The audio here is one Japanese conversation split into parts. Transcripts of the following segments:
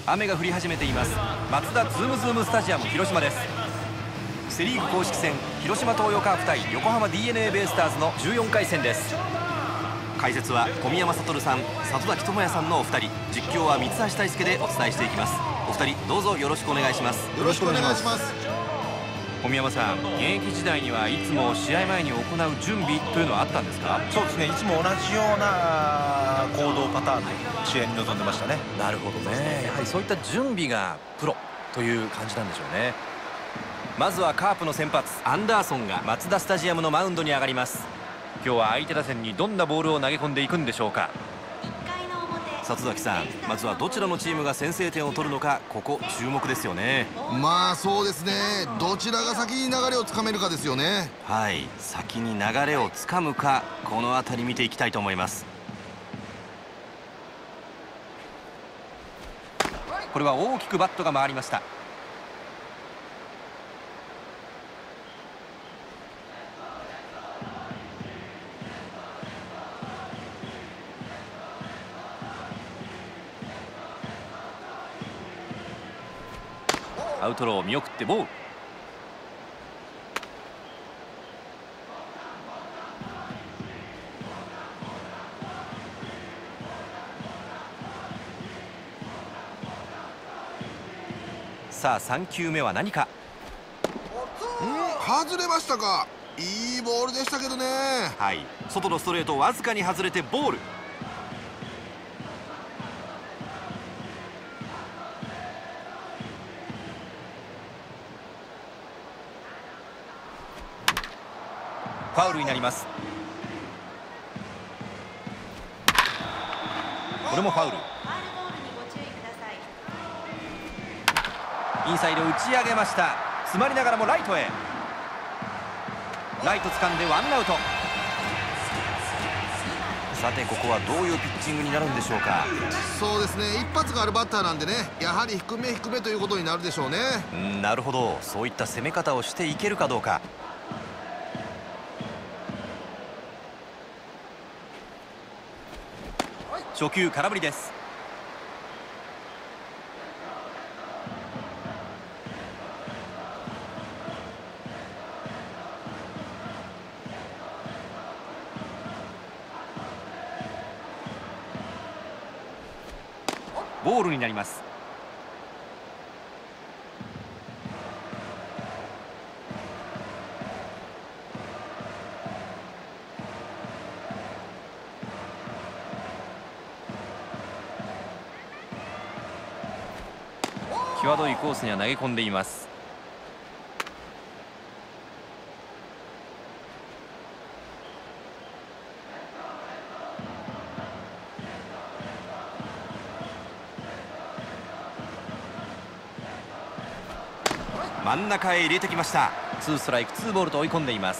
雨が降り始めています。マツダズームズームスタジアム広島です。セ・リーグ公式戦、広島東洋カープ対横浜 DeNA ベイスターズの14回戦です。解説は小宮山悟さん、里崎智也さんのお二人、実況は三橋大輔でお伝えしていきます。お二人どうぞよろしくお願いします。 よろしくお願いします。 小宮山さん、現役時代にはいつも試合前に行う準備というのはあったんですか？ そうですね、いつも同じような行動パターンで試合に臨んでましたね。 なるほどね。やはりそういった準備がプロという感じなんでしょうね。まずはカープの先発アンダーソンがマツダスタジアムのマウンドに上がります。今日は相手打線にどんなボールを投げ込んでいくんでしょうか。里崎さん、まずはどちらのチームが先制点を取るのか、ここ注目ですよね。 まあそうですね、どちらが先に流れをつかめるかですよね。 はい、先に流れをつかむか、この辺り見ていきたいと思います。これは大きくバットが回りました。アウトロー見送ってボール。さあ3球目は何か。 外れましたか。いいボールでしたけどね。 はい、外のストレートわずかに外れてボール。ファウルになります。これもファウル。インサイド打ち上げました。詰まりながらもライトへ。ライト掴んでワンアウト。さてここはどういうピッチングになるんでしょうか。 そうですね、一発があるバッターなんでね、やはり低め低めということになるでしょうね。 なるほど、そういった攻め方をしていけるかどうか。初球空振りです。ボールになります。際どいコースには投げ込んでいます。真ん中へ入れてきました。2ストライク2ボールと追い込んでいます。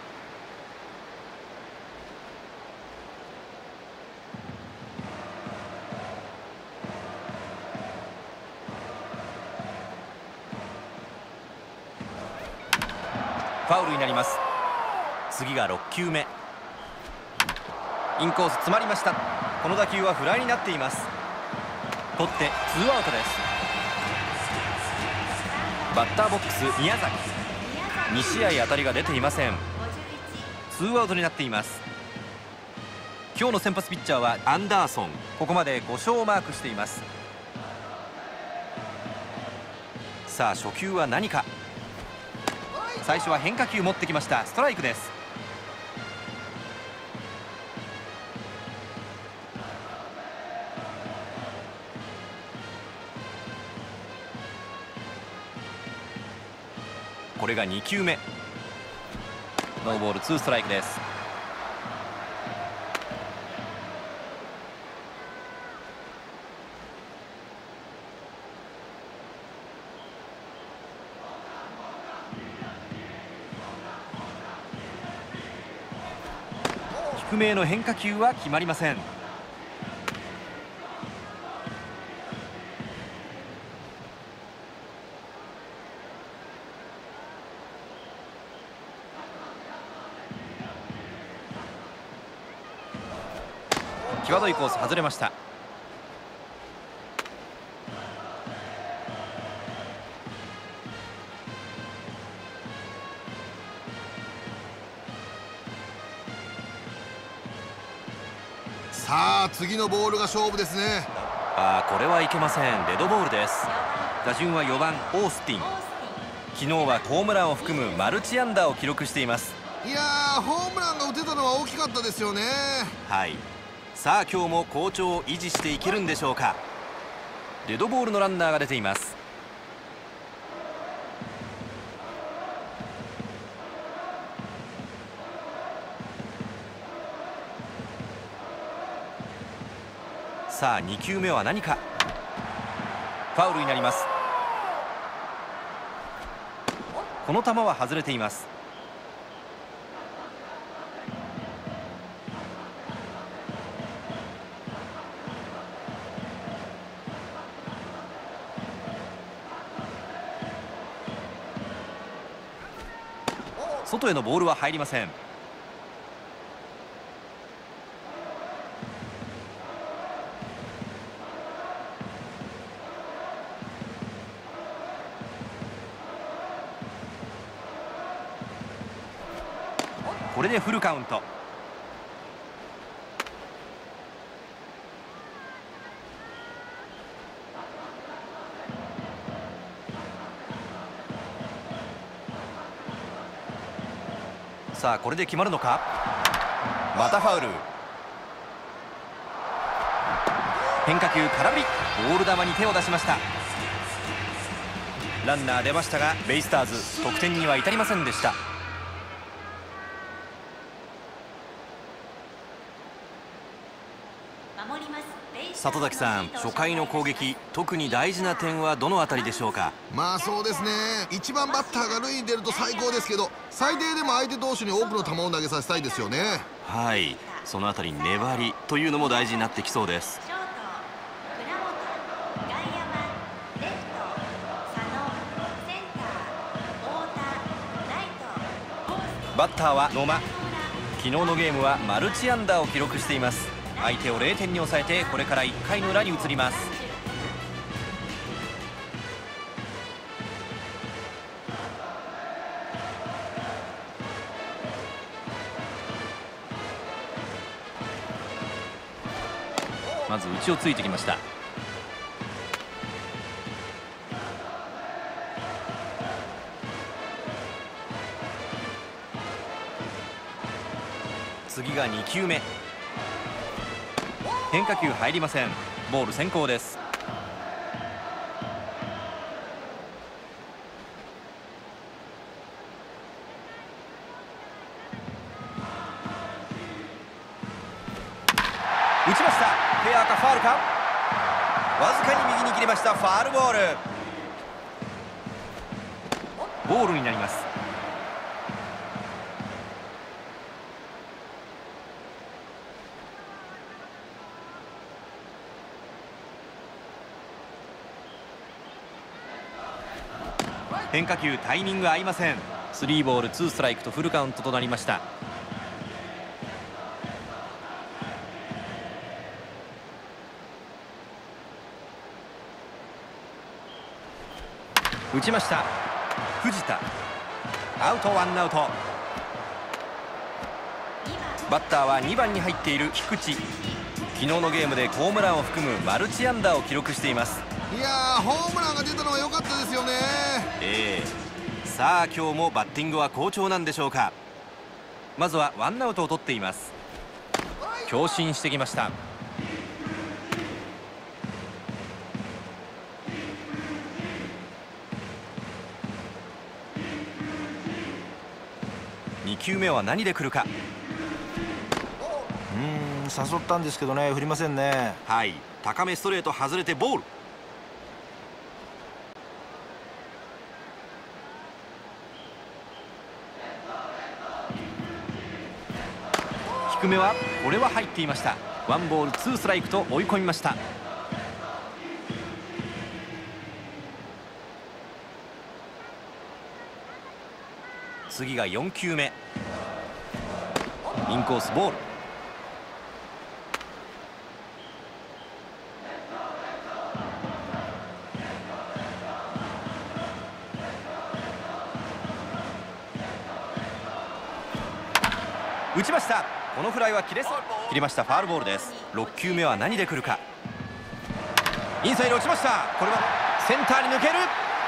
ファウルになります。次が6球目。インコース詰まりました。この打球はフライになっています。取って2アウトです。バッターボックス宮崎、2試合当たりが出ていません。2アウトになっています。今日の先発ピッチャーはアンダーソン。ここまで5勝をマークしています。さあ初球は何か。最初は変化球持ってきました。ストライクです。これが2球目。ノーボール2ストライクです。低めへの変化球は決まりません。際どいコース外れました。 さあ次のボールが勝負ですね。 これはいけません。デッドボールです。打順は4番オースティン。昨日はホームランを含むマルチ安打を記録しています。 いやー、ホームランが打てたのは大きかったですよね。 はい。さあ今日も好調を維持していけるんでしょうか。デッドボールのランナーが出ています。さあ2球目は何か。ファウルになります。この球は外れています。外へのボールは入りません。これでフルカウント。さあこれで決まるのか。またファウル。変化球空振り。ボール球に手を出しました。ランナー出ましたがベイスターズ得点には至りませんでした。里崎さん、初回の攻撃特に大事な点はどのあたりでしょうか。 まあそうですね、1番バッターが塁に出ると最高ですけど、最低でも相手投手に多くの球を投げさせたいですよね。 はい、そのあたり粘りというのも大事になってきそうです。バッターは野間。昨日のゲームはマルチ安打を記録しています。相手を0点に抑えてこれから1回の裏に移ります。まず内をついてきました。次が2球目。変化球入りません。ボール先行です。打ちました。フェアかファウルか。わずかに右に切れました。ファウルボール。ボールになります。変化球タイミング合いません。3ボール2ストライクとフルカウントとなりました。打ちました。藤田。アウト、ワンアウト。バッターは2番に入っている菊池。昨日のゲームでホームランを含むマルチ安打を記録しています。 いやー、ホームランが出たのは良かったですよね。 さあ今日もバッティングは好調なんでしょうか。まずはワンアウトを取っています。強振してきました。2球目は何で来るか。 誘ったんですけどね、振りませんね。 はい、高めストレート外れてボール。低めはこれは入っていました。ワンボールツーストライクと追い込みました。次が4球目。インコースボール。打ちました。このフライは切れました。ファウルボールです。 6球目は何で来るか。インサイド落ちました。これはセンターに抜ける。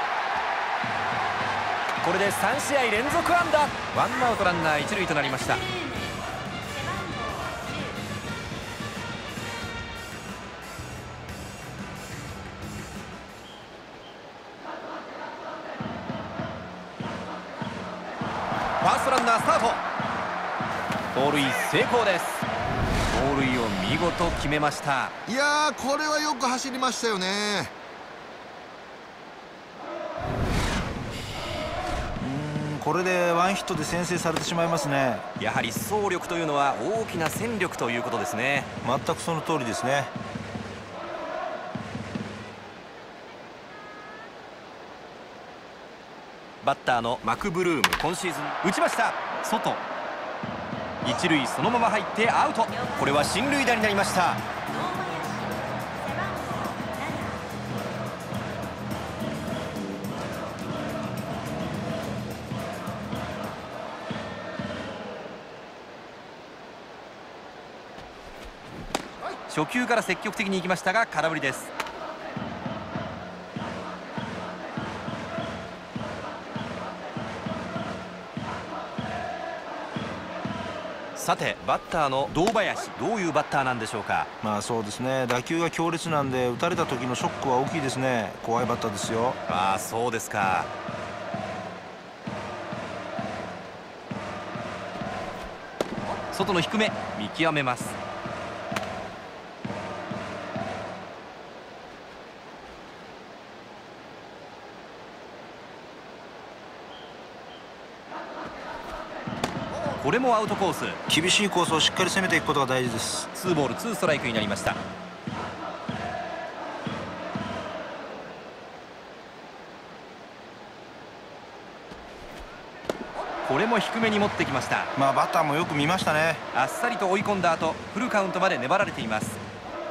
これで3試合連続安打。ワンアウトランナー1塁となりました。ファーストランナースタート。盗塁成功です。盗塁を見事決めました。 いやー、これはよく走りましたよね。 これでワンヒットで先制されてしまいますね。 やはり走力というのは大きな戦力ということですね。 全くその通りですね。 バッターのマクブルーム、今シーズン打ちました。外一塁そのまま入ってアウト。これは進塁打になりました。初球から積極的に行きましたが空振りです。さてバッターの堂林、どういうバッターなんでしょうか。 そうですね、打球が強烈なんで打たれた時のショックは大きいですね。怖いバッターですよ。 そうですか。外の低め見極めます。これもアウトコース。 厳しいコースをしっかり攻めていくことが大事です。 2ボール2ストライクになりました。これも低めに持ってきました。 バッターもよく見ましたね。 あっさりと追い込んだ後フルカウントまで粘られています。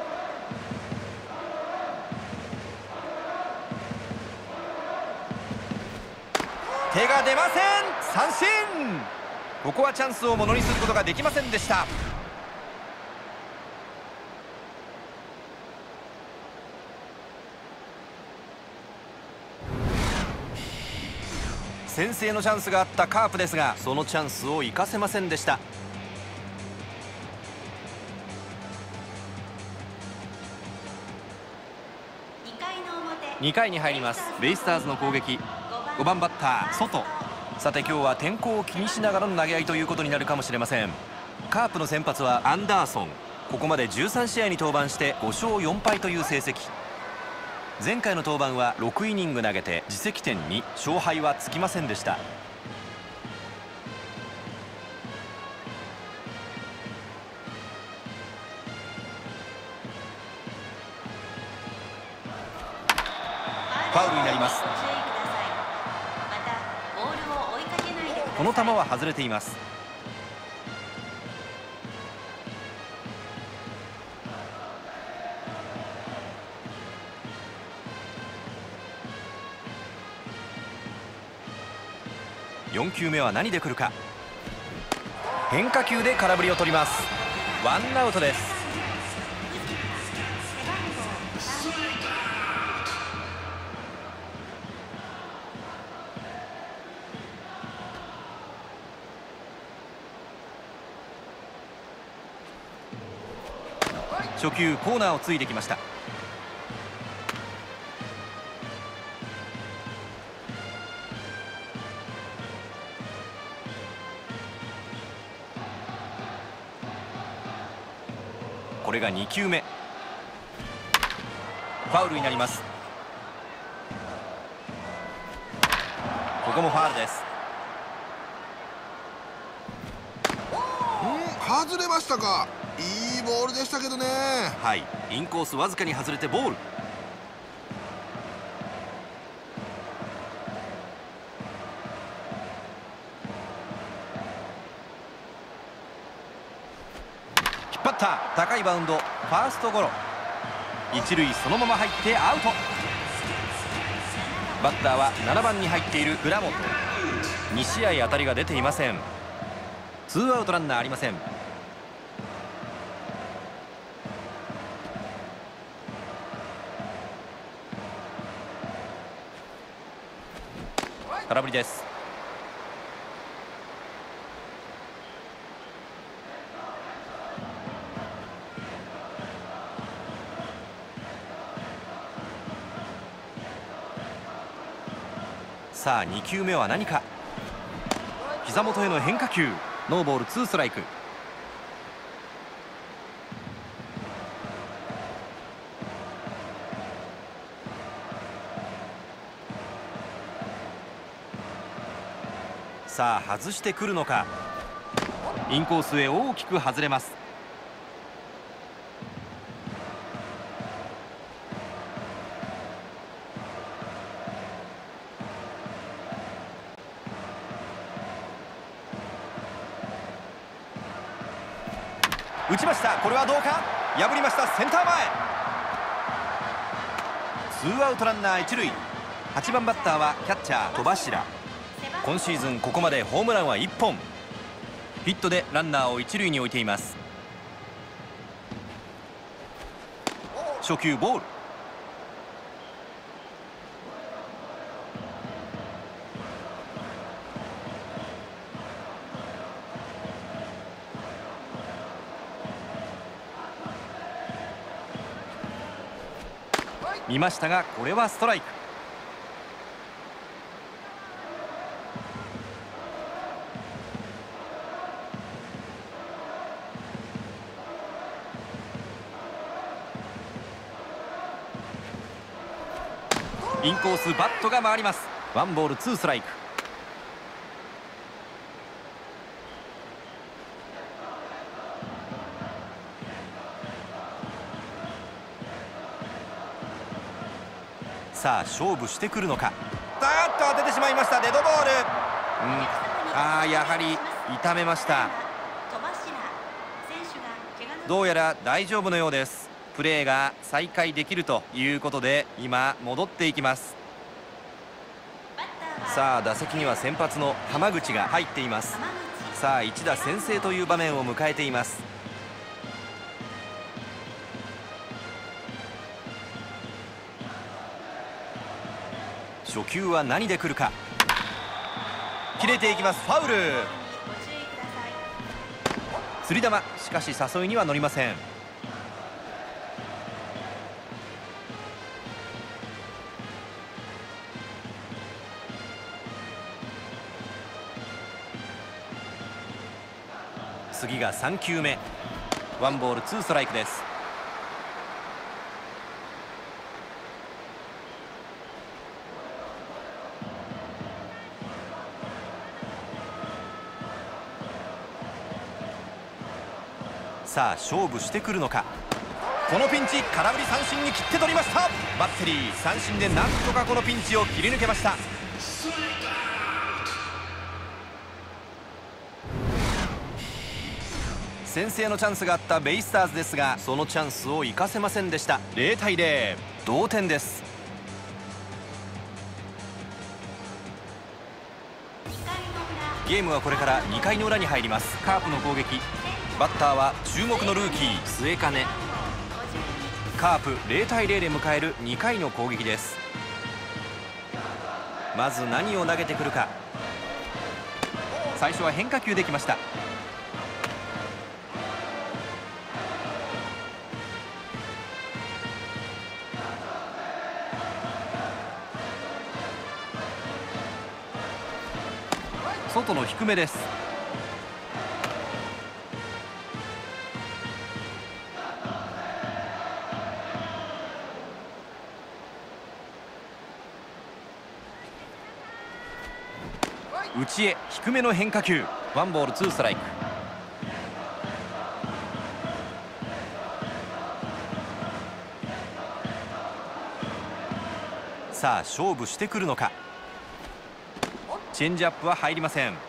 手が出ません。三振。ここはチャンスをものにすることができませんでした。先制のチャンスがあったカープですが、そのチャンスを生かせませんでした。2回に入ります。ベイスターズの攻撃。5番バッター外。さて今日は天候を気にしながらの投げ合いということになるかもしれません。カープの先発はアンダーソン。ここまで13試合に登板して5勝4敗という成績。前回の登板は6イニング投げて自責点2、勝敗はつきませんでした。ファウルになります。この球は外れています。4球目は何で来るか。変化球で空振りを取ります。ワンアウトです。初球コーナーをついてきました。これが2球目。ファウルになります。ここもファウルです。 外れましたか。いいボールでしたけどね。 はい、インコースわずかに外れてボール。引っ張った高いバウンド、ファーストゴロ。一塁そのまま入ってアウト。バッターは7番に入っている倉本。2試合当たりが出ていません。ツーアウトランナーありません。 空振りです。さあ2球目は何か。膝元への変化球。ノーボール2ストライク。さあ外してくるのか。インコースへ大きく外れます。打ちました。これはどうか。破りました。センター前。ツーアウトランナー一塁。8番バッターはキャッチャー戸柱。今シーズンここまでホームランは1本。ヒットでランナーを一塁に置いています。初球ボール。見ましたがこれはストライク。インコースバットが回ります。ワンボールツーストライク。さあ勝負してくるのか。当ててしまいました。デッドボール。やはり痛めました。どうやら大丈夫のようです。プレーが再開できるということで今戻っていきます。さあ打席には先発の浜口が入っています。さあ一打先制という場面を迎えています。初球は何で来るか。切れていきます。ファウル。釣り球。しかし誘いには乗りません。次が3球目。ワンボールツーストライクです。さあ勝負してくるのか。このピンチ空振り三振に切って取りました。バッテリー三振でなんとかこのピンチを切り抜けました。先制のチャンスがあったベイスターズですがそのチャンスを生かせませんでした。0対0同点です。ゲームはこれから2回の裏に入ります。カープの攻撃。バッターは注目のルーキー末金。カープ0対0で迎える2回の攻撃です。まず何を投げてくるか。最初は変化球できました。外の低めです。内へ低めの変化球。ワンボールツーストライク。さあ勝負してくるのか。チェンジアップは入りません。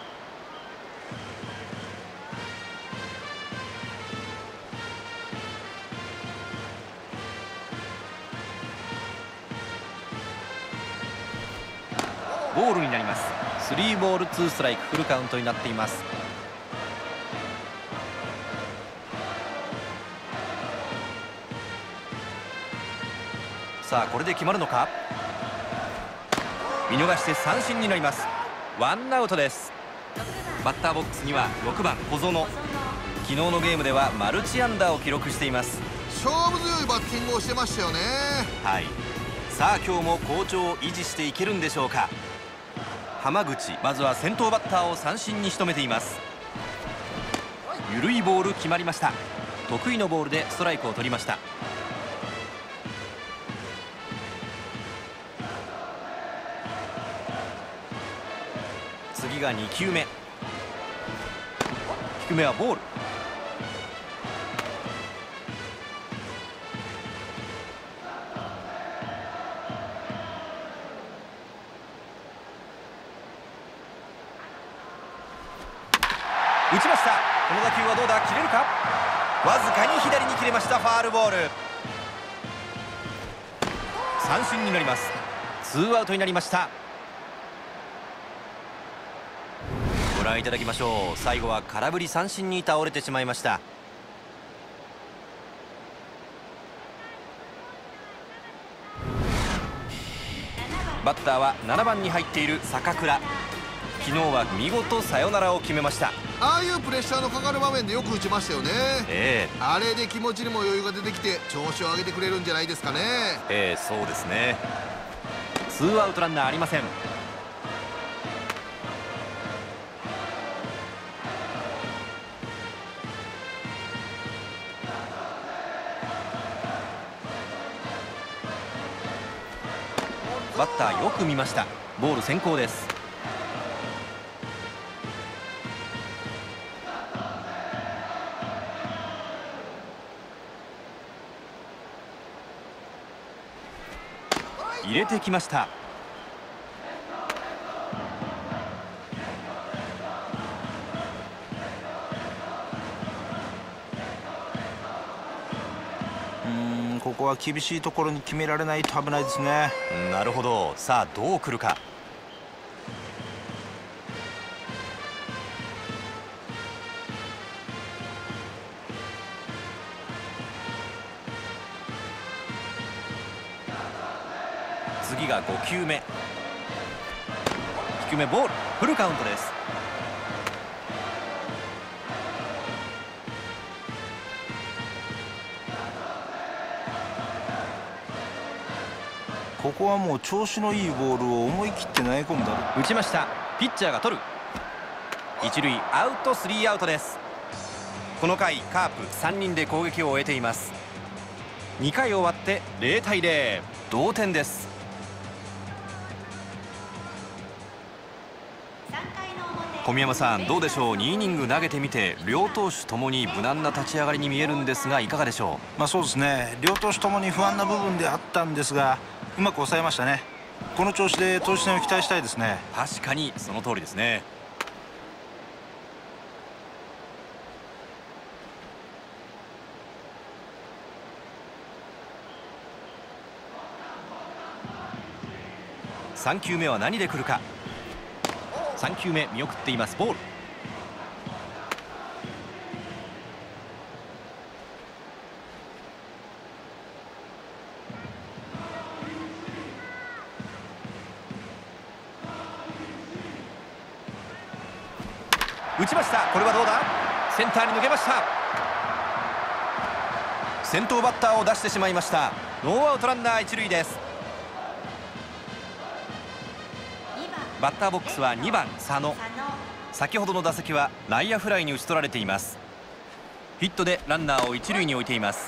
ボールになります。3ボール2ストライク。フルカウントになっています。さあこれで決まるのか。 見逃して三振になります。ワンアウトです。バッターボックスには6番小園。昨日のゲームではマルチ安打を記録しています。 勝負強いバッティングをしてましたよね。 はい、さあ今日も好調を維持していけるんでしょうか。浜口、まずは先頭バッターを三振に仕留めています。緩いボール決まりました。得意のボールでストライクを取りました。次が2球目。低めはボール。打ちました。この打球はどうだ、切れるか。わずかに左に切れました。ファールボール。三振になります。ツーアウトになりました。ご覧いただきましょう。最後は空振り三振に倒れてしまいました。バッターは7番に入っている坂倉。昨日は見事サヨナラを決めました。 ああいうプレッシャーのかかる場面でよく打ちましたよね。あれで気持ちにも余裕が出てきて調子を上げてくれるんじゃないですかね。 そうですね。ツーアウトランナーありません。バッターよく見ました。ボール先行です。入れてきました。 ここは厳しいところに決められないと危ないですね。 なるほど。さあどう来るか。次が5球目。低めボール。フルカウントです。 ここはもう調子のいいボールを思い切って投げ込むだろう。 打ちました。ピッチャーが取る。一塁アウト、スリーアウトです。この回カープ3人で攻撃を終えています。2回終わって0対0、同点です。小宮山さん、どうでしょう。2イニング投げてみて両投手ともに無難な立ち上がりに見えるんですが、いかがでしょう。そうですね。両投手ともに不安な部分であったんですが、うまく抑えましたね。この調子で投手戦を期待したいですね。 確かにその通りですね。3球目は何で来るか。3球目見送っています。ボール。打ちました。これはどうだ。センターに抜けました。先頭バッターを出してしまいました。ノーアウトランナー一塁です。バッターボックスは2番佐野。先ほどの打席は内野フライに打ち取られています。ヒットでランナーを一塁に置いています。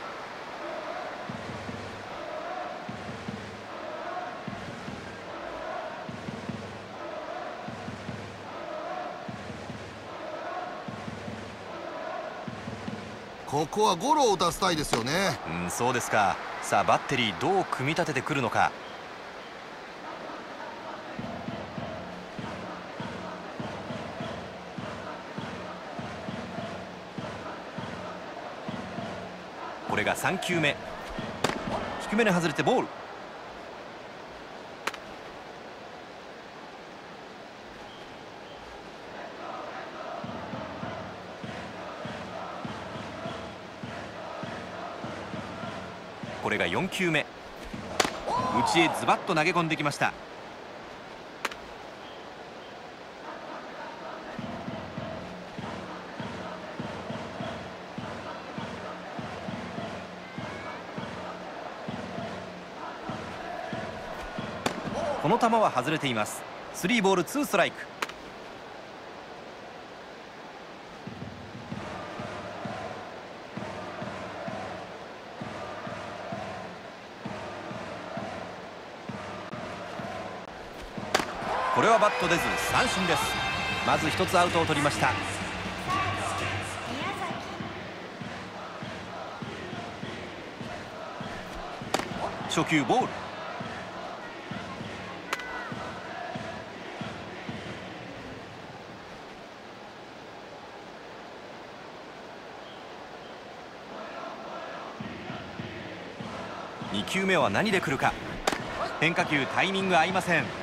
ここはゴロを打たせたいですよね。 そうですか。さあバッテリーどう組み立ててくるのか。これが3球目。低めに外れてボール。これが4球目。内へズバッと投げ込んできました。 この球は外れています。3ボール2ストライク。これはバット出ず三振です。まず1つアウトを取りました。初球ボール。2球目は何で来るか。変化球、タイミング合いません。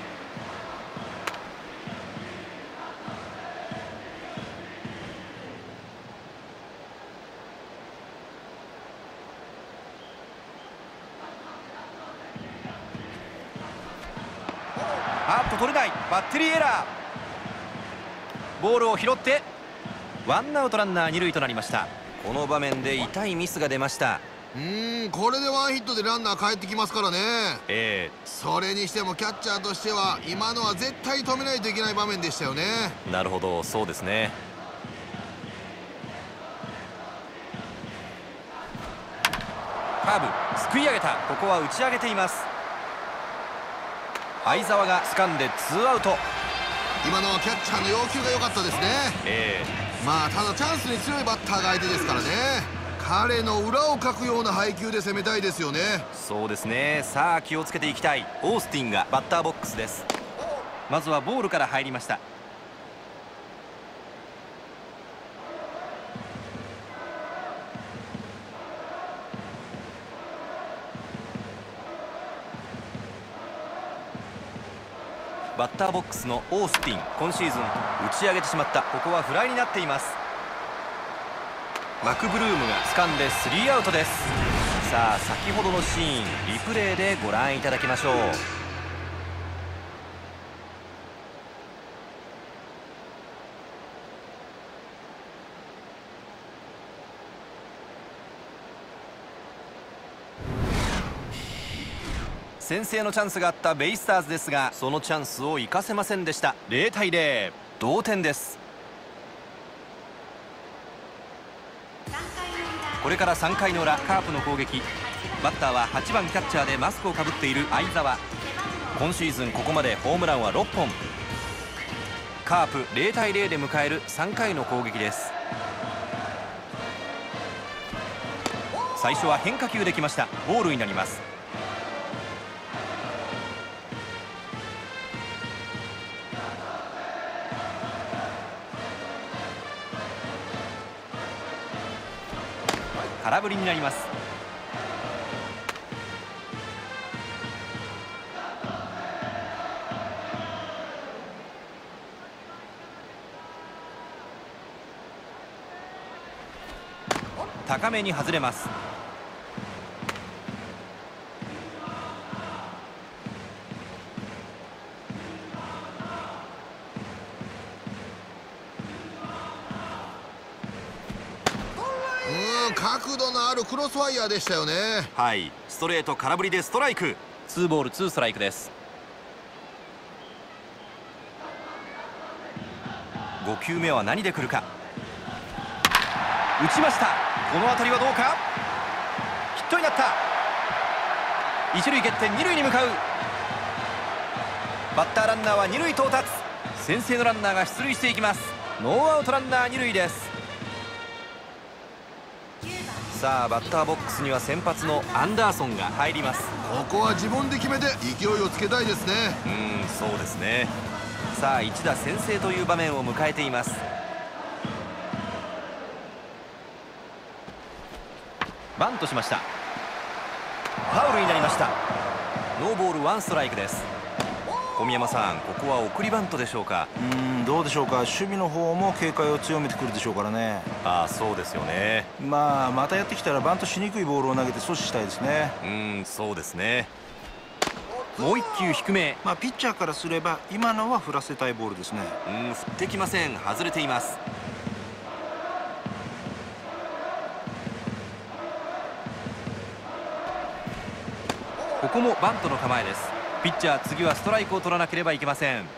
取れない。バッテリーエラー。ボールを拾ってワンアウトランナー2塁となりました。この場面で痛いミスが出ました。 これでワンヒットでランナー帰ってきますからね。それにしてもキャッチャーとしては今のは絶対止めないといけない場面でしたよね。 なるほど、そうですね。カーブ、すくい上げた。ここは打ち上げています。相澤が掴んでツーアウト。 今のはキャッチャーの要求が良かったですね。まあただチャンスに強いバッターが相手ですからね。彼の裏をかくような配球で攻めたいですよね。 そうですね。さあ気をつけていきたい。オースティンがバッターボックスです。まずはボールから入りました。バッターボックスのオースティン、今シーズン打ち上げてしまった。ここはフライになっています。マクブルームが掴んでスリーアウトです。さあ先ほどのシーンリプレイでご覧いただきましょう。先制のチャンスがあったベイスターズですが、そのチャンスを生かせませんでした。0対0、同点です。これから3回の裏、カープの攻撃。バッターは8番キャッチャーでマスクをかぶっている相澤。今シーズンここまでホームランは6本。カープ0対0で迎える3回の攻撃です。最初は変化球できました。ボールになります。空振りになります。高めに外れます。 角度のあるクロスファイヤーでしたよね。 はい、ストレート空振りでストライク。2ボール2ストライクです。5球目は何で来るか。打ちました。この当たりはどうか。ヒットになった。一塁蹴って二塁に向かう。バッターランナーは二塁到達。先制のランナーが出塁していきます。ノーアウトランナー二塁です。さあバッターボックスには先発のアンダーソンが入ります。 ここは自分で決めて勢いをつけたいですね。 そうですね。さあ一打先制という場面を迎えています。バントしました。ファウルになりました。ノーボール1ストライクです。小宮山さん、ここは送りバントでしょうか。 どうでしょうか。守備の方も警戒を強めてくるでしょうからね。 そうですよね。 またやってきたらバントしにくいボールを投げて阻止したいですね。 そうですね。もう1球低め。 ピッチャーからすれば今のは振らせたいボールですね。 振ってきません。外れています。ここもバントの構えです。 ピッチャー次はストライクを取らなければいけません。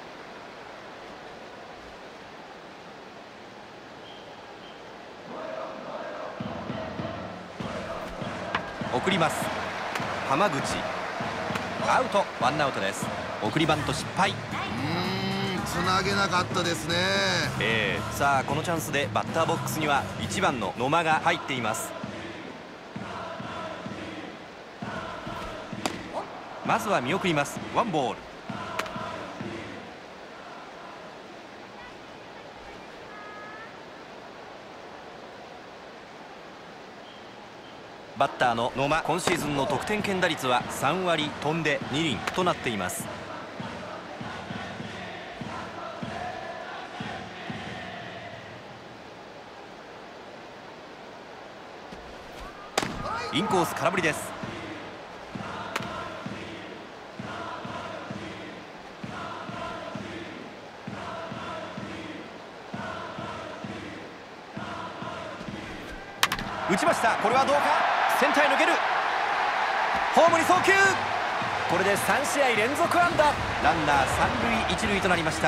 送ります。浜口アウト、ワンアウトです。送りバント失敗。 つなげなかったですね。 さあこのチャンスでバッターボックスには1番の野間が入っています。まずは見送ります。ワンボール。バッターの野間、今シーズンの得点圏打率は3割飛んで2厘となっています。インコース空振りです。打ちました。これはどうか。センターへ抜ける。ホームに送球。これで3試合連続安打。ランナー三塁一塁となりました。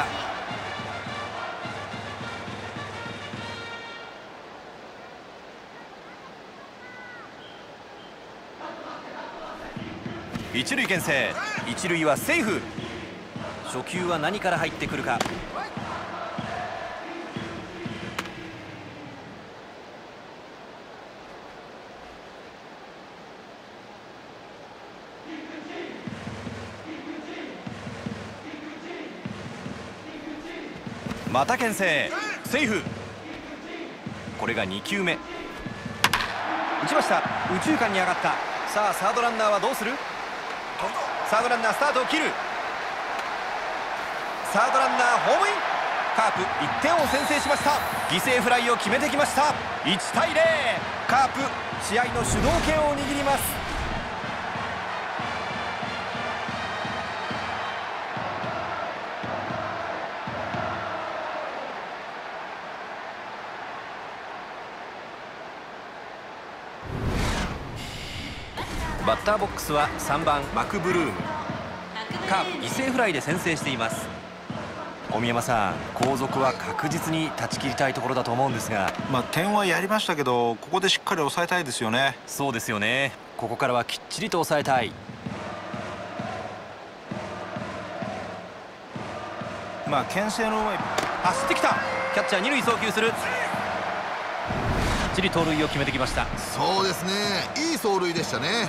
一塁牽制。一塁はセーフ。初球は何から入ってくるか。また牽制。セーフ。これが2球目。打ちました。右中間に上がった。さあサードランナーはどうする。サードランナースタートを切る。サードランナーホームイン。カープ1点を先制しました。犠牲フライを決めてきました。1対0。カープ試合の主導権を握ります。バッターボックスは3番マクブルーム。カープ犠牲フライで先制しています。小宮山さん、後続は確実に断ち切りたいところだと思うんですが、 点はやりましたけど、ここでしっかり抑えたいですよね。 そうですよね。ここからはきっちりと抑えたい。 牽制の上走ってきた。キャッチャー二塁送球する。きっちり盗塁を決めてきました。 そうですね、いい走塁でしたね。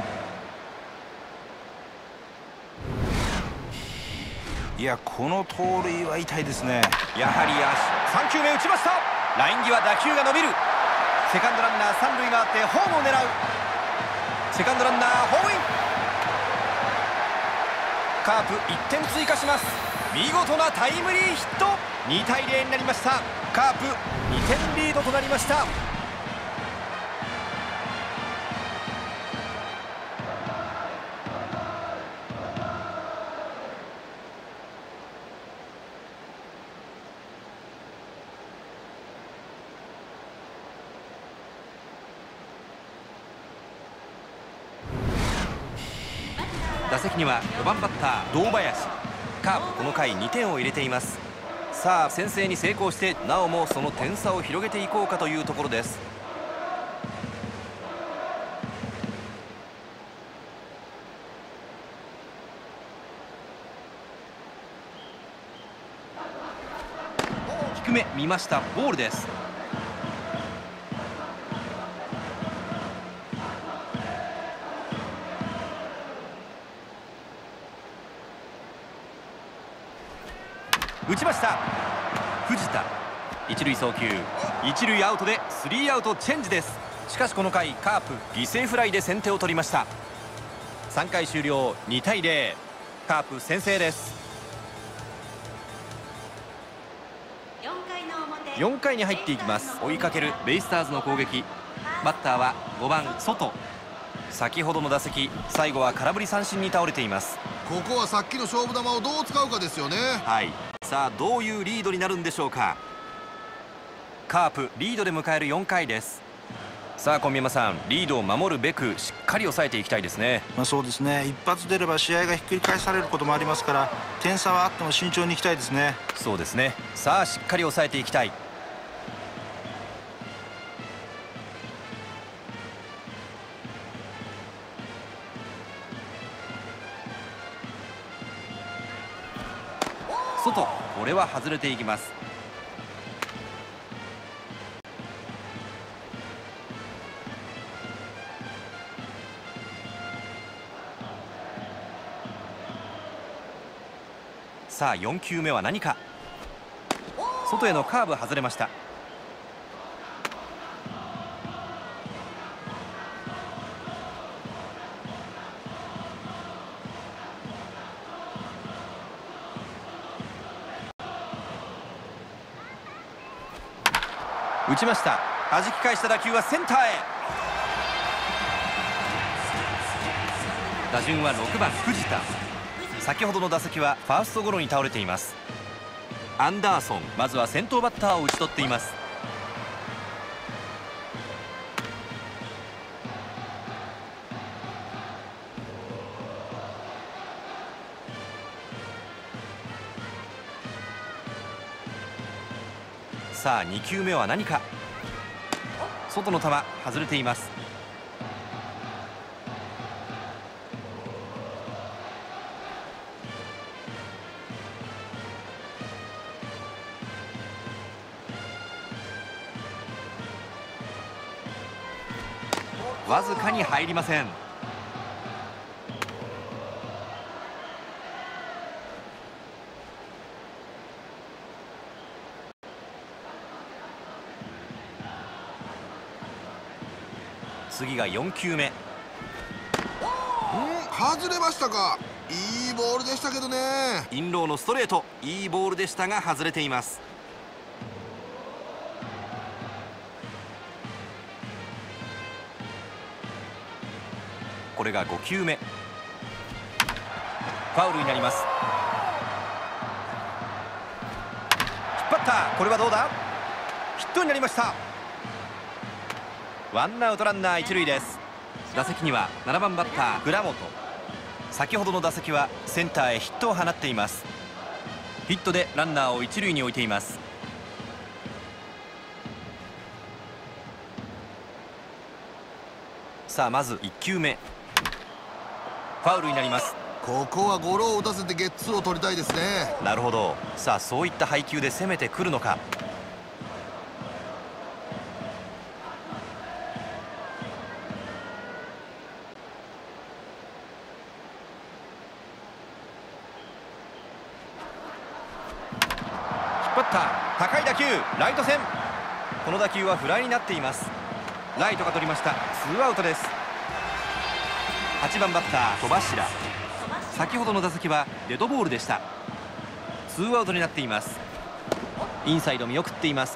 いや、この盗塁は痛いですね。 やはり3球目打ちました。ライン際打球が伸びる。セカンドランナー三塁回ってホームを狙う。セカンドランナーホームイン。カープ1点追加します。見事なタイムリーヒット。2対0になりました。カープ2点リードとなりました。打席には4番バッター堂林。カープこの回2点を入れています。さあ先制に成功してなおもその点差を広げていこうかというところです。低め見ました。ボールです。打ちました。藤田一塁送球。一塁アウトでスリーアウトチェンジです。しかしこの回カープ犠牲フライで先手を取りました。3回終了2対0。カープ先制です。4回に入っていきます。追いかけるベイスターズの攻撃。バッターは5番ソト。先ほどの打席最後は空振り三振に倒れています。 ここはさっきの勝負球をどう使うかですよね。 はい、さあどういうリードになるんでしょうか。カープリードで迎える4回です。 さあ小宮山さん、リードを守るべくしっかり抑えていきたいですね。 そうですね。一発出れば試合がひっくり返されることもありますから、点差はあっても慎重にいきたいですね。 そうですね。さあしっかり抑えていきたい。外、これは外れていきます。さあ4球目は何か。外へのカーブ外れました。打ちました。弾き返した打球はセンターへ。打順は6番藤田。先ほどの打席はファーストゴロに倒れています。アンダーソン、まずは先頭バッターを打ち取っています。さあ2球目は何か。外の球外れています。わずかに入りません。次が4球目。 外れましたか。いいボールでしたけどね。 インローのストレート、いいボールでしたが外れています。これが5球目。ファウルになります。引っ張った。これはどうだ。ヒットになりました。ワンアウトランナー一塁です。打席には7番バッター倉本。先ほどの打席はセンターへヒットを放っています。ヒットでランナーを一塁に置いています。さあまず1球目。ファウルになります。 ここはゴロを打たせてゲッツーを取りたいですね。 なるほど。さあそういった配球で攻めてくるのか。引っ張った高い打球、ライト線。この打球はフライになっています。ライトが取りました。ツーアウトです。8番バッター戸柱。先ほどの打席はデッドボールでした。ツーアウトになっています。インサイド見送っています。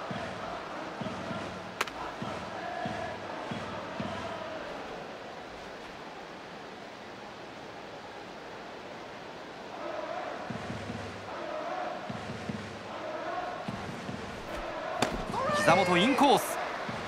膝元インコース。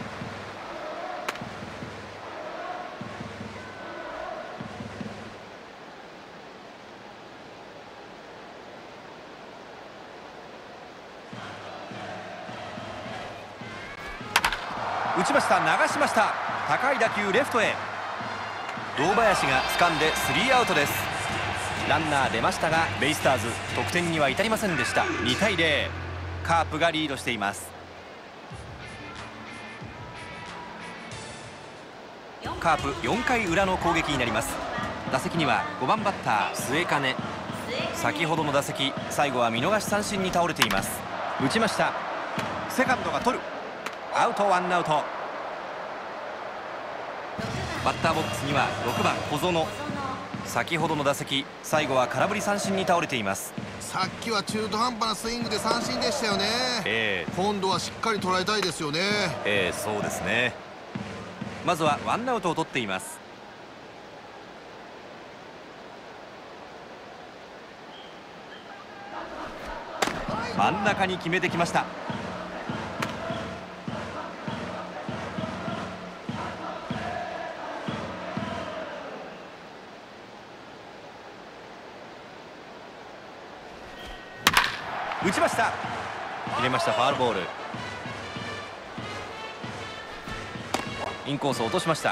打ちました。流しました。高い打球レフトへ。堂林が掴んでスリーアウトです。ランナー出ましたがベイスターズ得点には至りませんでした。2対0、カープがリードしています。カープ4回裏の攻撃になります。打席には5番バッター末金。先ほどの打席最後は見逃し三振に倒れています。打ちました。セカンドが取る。アウト、ワンアウト。バッターボックスには6番小園。先ほどの打席最後は空振り三振に倒れています。 さっきは中途半端なスイングで三振でしたよね。今度はしっかり捉えたいですよね。 そうですね。まずはワンアウトを取っています。真ん中に決めてきました。 打ちました。入れました。ファウルボール。インコースを落としました。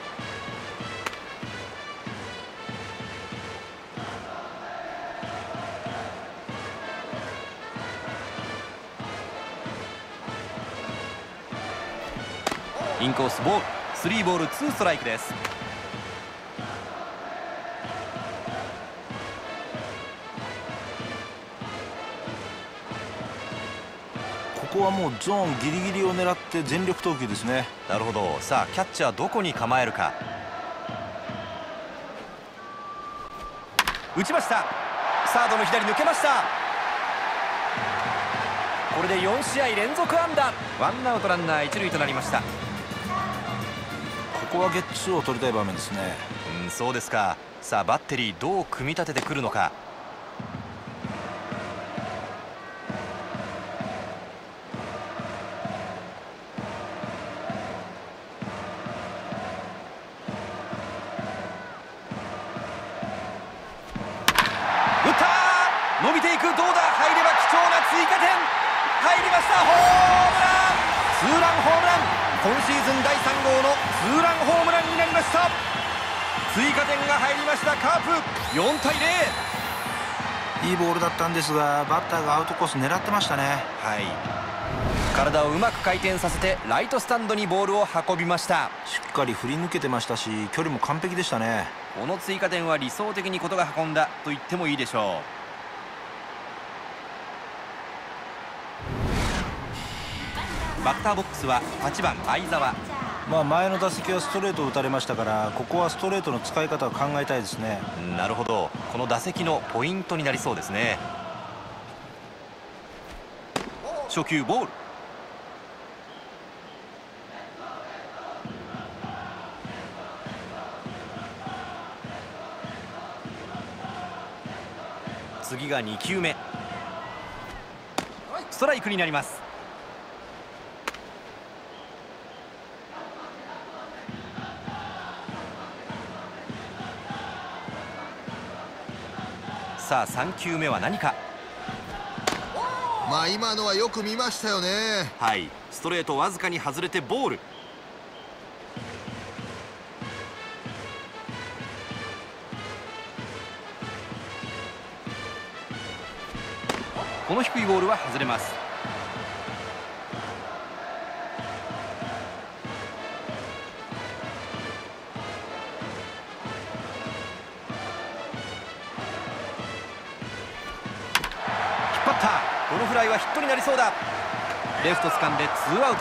インコースボール。3ボール2ストライクです。 ここはもうゾーンギリギリを狙って全力投球ですね。 なるほど。さあキャッチャーどこに構えるか。打ちました。サードの左抜けました。これで4試合連続安打。ワンアウトランナー1塁となりました。 ここはゲッツーを取りたい場面ですね。 そうですか。さあバッテリーどう組み立ててくるのか。打った。伸びていく。どうだ。入れば貴重な追加点。入りました。ホームラン。ツーランホームラン。今シーズン第3号のツーランホームランになりました。追加点が入りました。カープ4対0。 いいボールだったんですがバッターがアウトコース狙ってましたね。 はい。体をうまく回転させてライトスタンドにボールを運びました。 しっかり振り抜けてましたし距離も完璧でしたね。 この追加点は理想的にことが運んだと言ってもいいでしょう。バッターボックスは8番相澤。 前の打席はストレートを打たれましたからここはストレートの使い方を考えたいですね。 なるほど。この打席のポイントになりそうですね。初球ボール。次が2球目。ストライクになります。さあ3球目は何か。 今のはよく見ましたよね。 はい。ストレートわずかに外れてボール。この低いボールは外れます。引っ張った。このフライはヒットになりそうだ。レフト掴んで2アウト。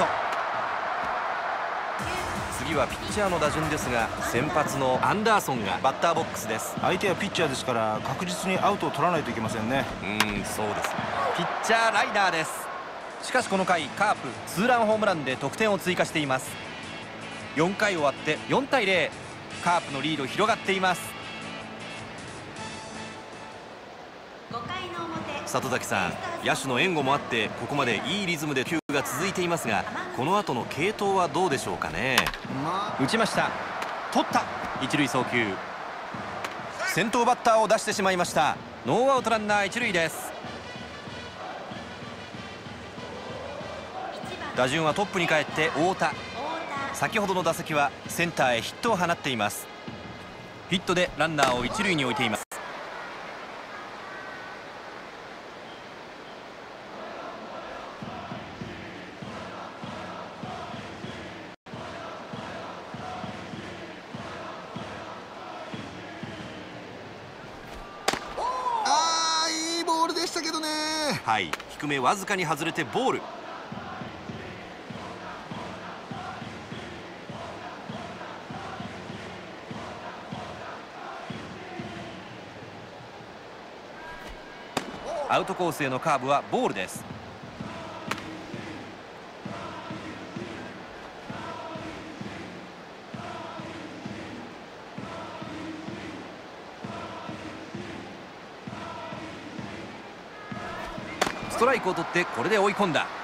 次はピッチャーの打順ですが先発のアンダーソンがバッターボックスです。 相手はピッチャーですから確実にアウトを取らないといけませんね。 そうです。ピッチャーライナーです。しかしこの回カープツーランホームランで得点を追加しています。4回終わって4対0。カープのリード広がっています。里崎さん、野手の援護もあってここまでいいリズムで球が続いていますがこの後の継投はどうでしょうかね。打ちました。取った。一塁送球。先頭バッターを出してしまいました。ノーアウトランナー一塁です。打順はトップに帰って太田。先ほどの打席はセンターへヒットを放っています。ヒットでランナーを一塁に置いています。 いいボールでしたけどね。 はい。低めわずかに外れてボール。アウトコースへのカーブはボールです。ストライクを取ってこれで追い込んだ。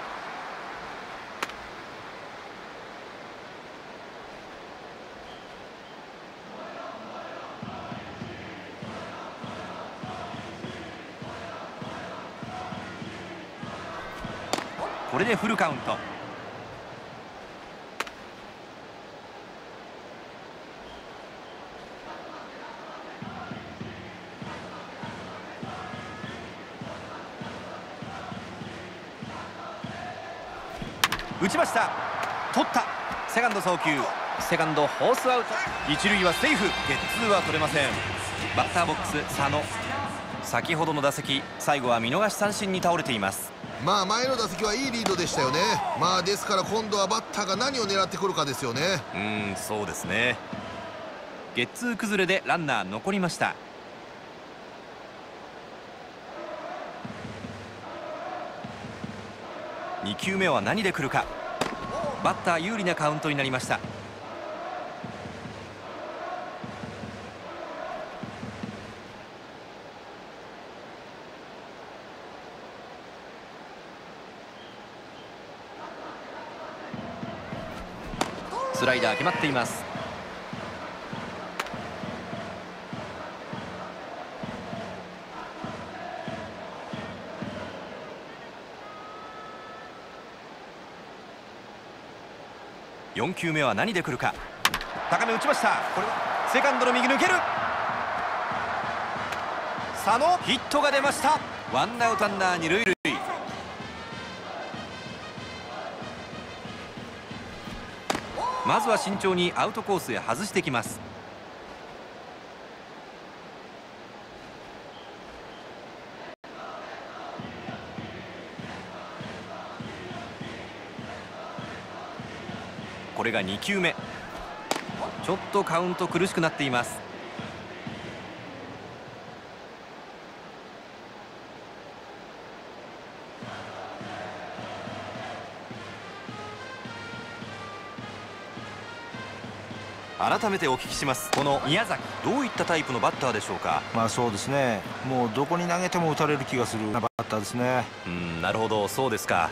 これでフルカウント。打ちました。取った。セカンド送球。セカンドホースアウト。一塁はセーフ。ゲッツーは取れません。バッターボックス佐野。先ほどの打席、最後は見逃し三振に倒れています。 まあ前の打席はいいリードでしたよね。まあですから今度はバッターが何を狙ってくるかですよね。 そうですね。ゲッツー崩れでランナー残りました。2球目は何で来るか。バッター有利なカウントになりました。スライダー決まっています。4球目は何で来るか。高め打ちました。これはセカンドの右抜ける。佐野ヒットが出ました。ワンアウトランナー二塁塁。まずは慎重にアウトコースへ外してきます。これが2球目。ちょっとカウント苦しくなっています。改めてお聞きします。この宮崎、どういったタイプのバッターでしょうか。 まあそうですね、もうどこに投げても打たれる気がするバッターですね。 なるほど、そうですか。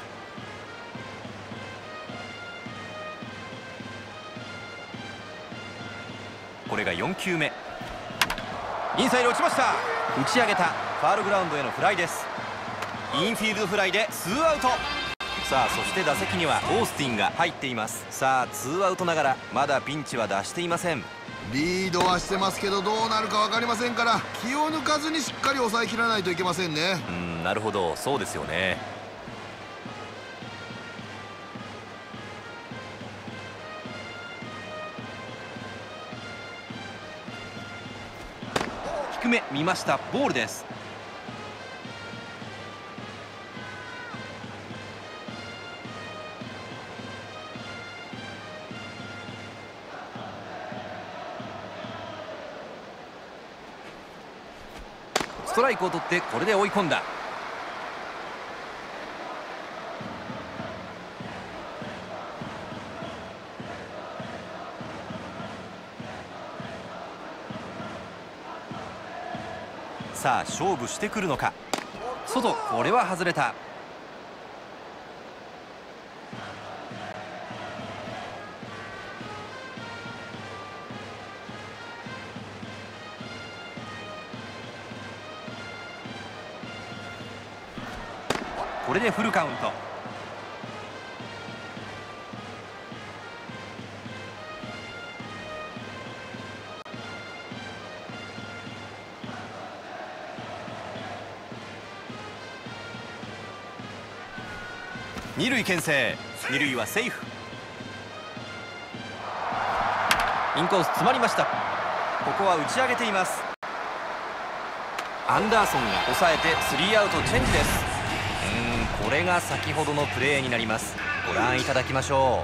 これが4球目。インサイド打ちました。打ち上げた。ファウルグラウンドへのフライです。インフィールドフライで2アウト。さあそして打席にはオースティンが入っています。さあ2アウトながらまだピンチは脱していません。 リードはしてますけどどうなるか分かりませんから、気を抜かずにしっかり抑えきらないといけませんね。 なるほど、そうですよね。低め見ました。ボールです。ストライクを取ってこれで追い込んだ。さあ勝負してくるのか。外、これは外れた。これでフルカウント。二塁牽制。二塁はセーフ。インコース詰まりました。ここは打ち上げています。アンダーソンが抑えて3アウトチェンジです。これが先ほどのプレーになります。ご覧いただきましょ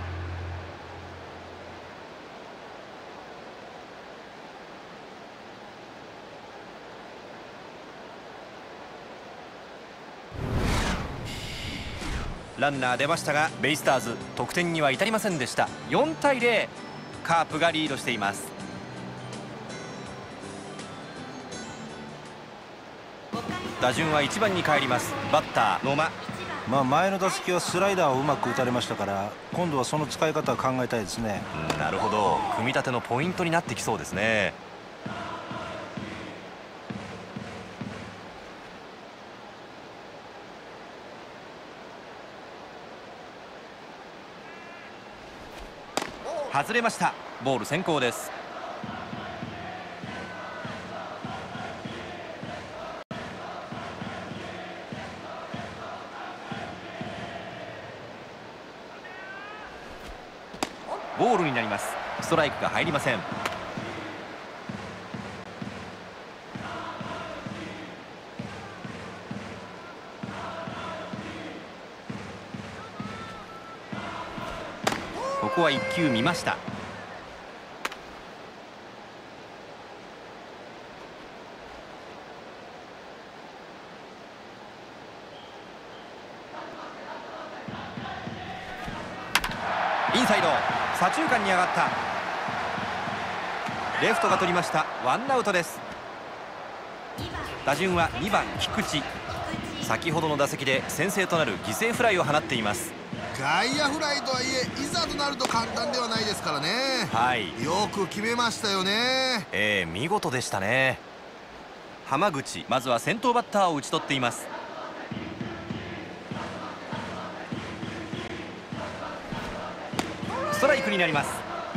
う。ランナー出ましたがベイスターズ得点には至りませんでした。4対0、カープがリードしています。打順は1番に帰ります。バッター野間。 前の打席はスライダーをうまく打たれましたから、今度はその使い方を考えたいですね。 なるほど、組み立てのポイントになってきそうですね。 外れました。ボール先行です。ボールになります。ストライクが入りません。ここは1球見ました。インサイド左中間に上がった。レフトが取りました。ワンアウトです。打順は2番菊池。先ほどの打席で先制となる犠牲フライを放っています。 外野フライとはいえいざとなると簡単ではないですからね。 はい、 よく決めましたよね。 見事でしたね。浜口、まずは先頭バッターを打ち取っています。ストライクになります。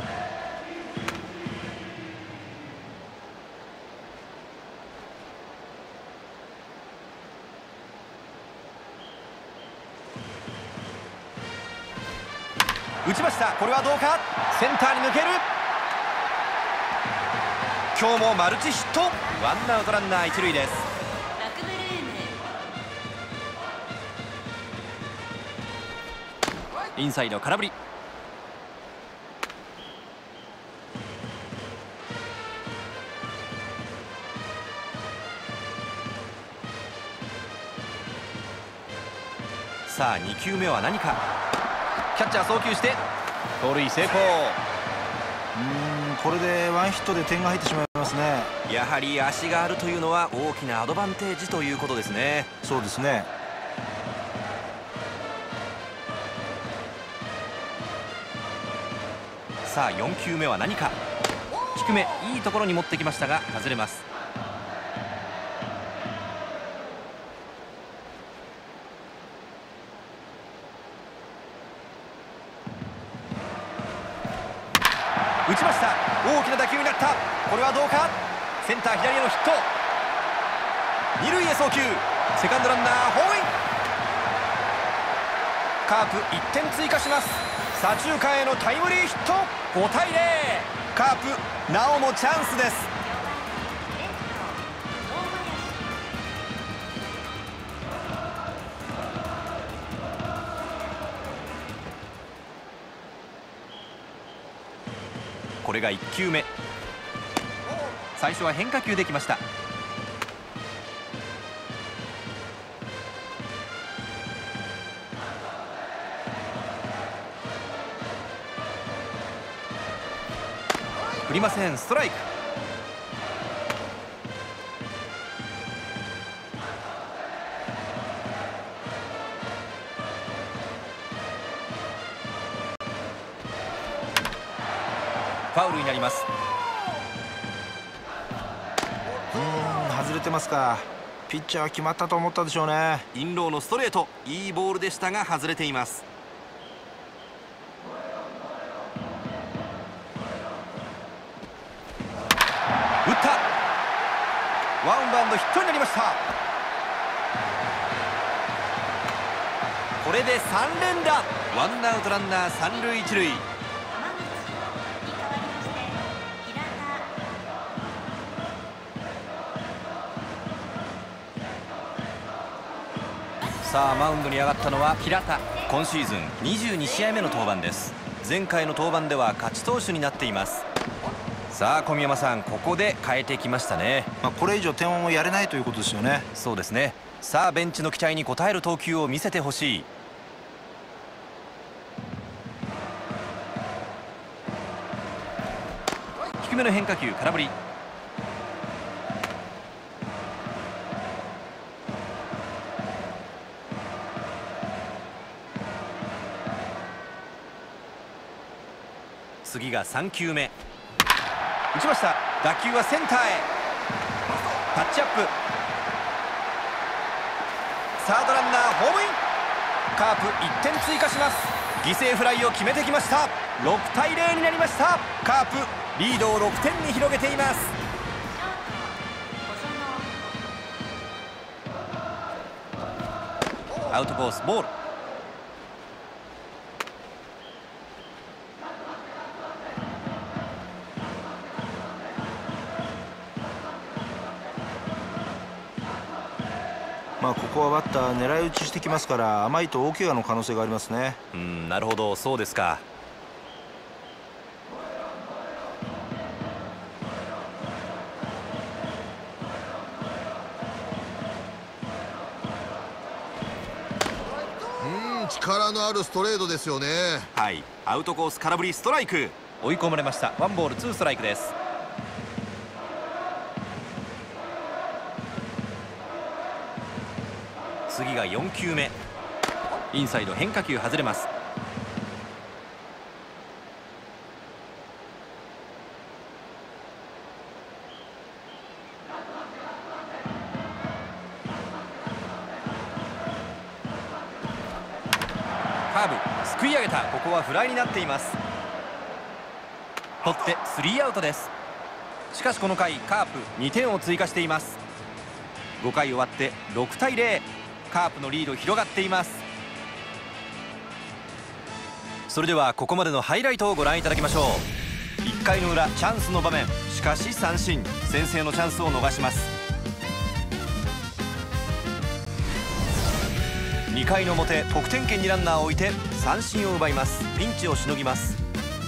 打ちました。これはどうか。センターに抜ける。今日もマルチヒット。ワンアウトランナー一塁です。インサイド空振り。さあ2球目は何か。キャッチャー送球して盗塁成功。 これでワンヒットで点が入ってしまいますね。 やはり足があるというのは大きなアドバンテージということですね。 そうですね。 さあ4球目は何か。低めいいところに持ってきましたが外れます。打ちました。大きな打球になった。これはどうか。センター左へのヒット。二塁へ送球。セカンドランナーホームイン。カープ1点追加します。左中間へのタイムリーヒット。5対0。カープなおもチャンスです。これが1球目。最初は変化球できました。振りません。ストライク。ファウルになります。 外れてますか。ピッチャーは決まったと思ったでしょうね。 インローのストレート、いいボールでしたが外れています。打った。ワンバウンドヒットになりました。これで3連打。ワンアウトランナー三塁一塁。さあマウンドに上がったのは平田。今シーズン22試合目の登板です。前回の登板では勝ち投手になっています。さあ小宮山さん、ここで変えてきましたね。 これ以上点をやれないということですよね。 そうですね。さあベンチの期待に応える投球を見せてほしい。低めの変化球、空振り。次が3球目。打ちました。打球はセンターへ。タッチアップ。サードランナーホームイン。カープ1点追加します。犠牲フライを決めてきました。 6対0になりました。カープリードを6点に広げています。アウトコースボール。 ここはバッター狙い撃ちしてきますから、甘いと大怪我の可能性がありますね。 なるほど、そうですか。 力のあるストレートですよね。 はい、アウトコース空振りストライク。追い込まれました。ワンボールツーストライクです。次が4球目。インサイド変化球外れます。カーブすくい上げた。ここはフライになっています。取ってスリーアウトです。しかしこの回カープ2点を追加しています。5回終わって6対0。カープのリード広がっています。それではここまでのハイライトをご覧いただきましょう。1回の裏チャンスの場面、しかし三振。先制のチャンスを逃します。2回の表得点圏にランナーを置いて三振を奪います。ピンチをしのぎます。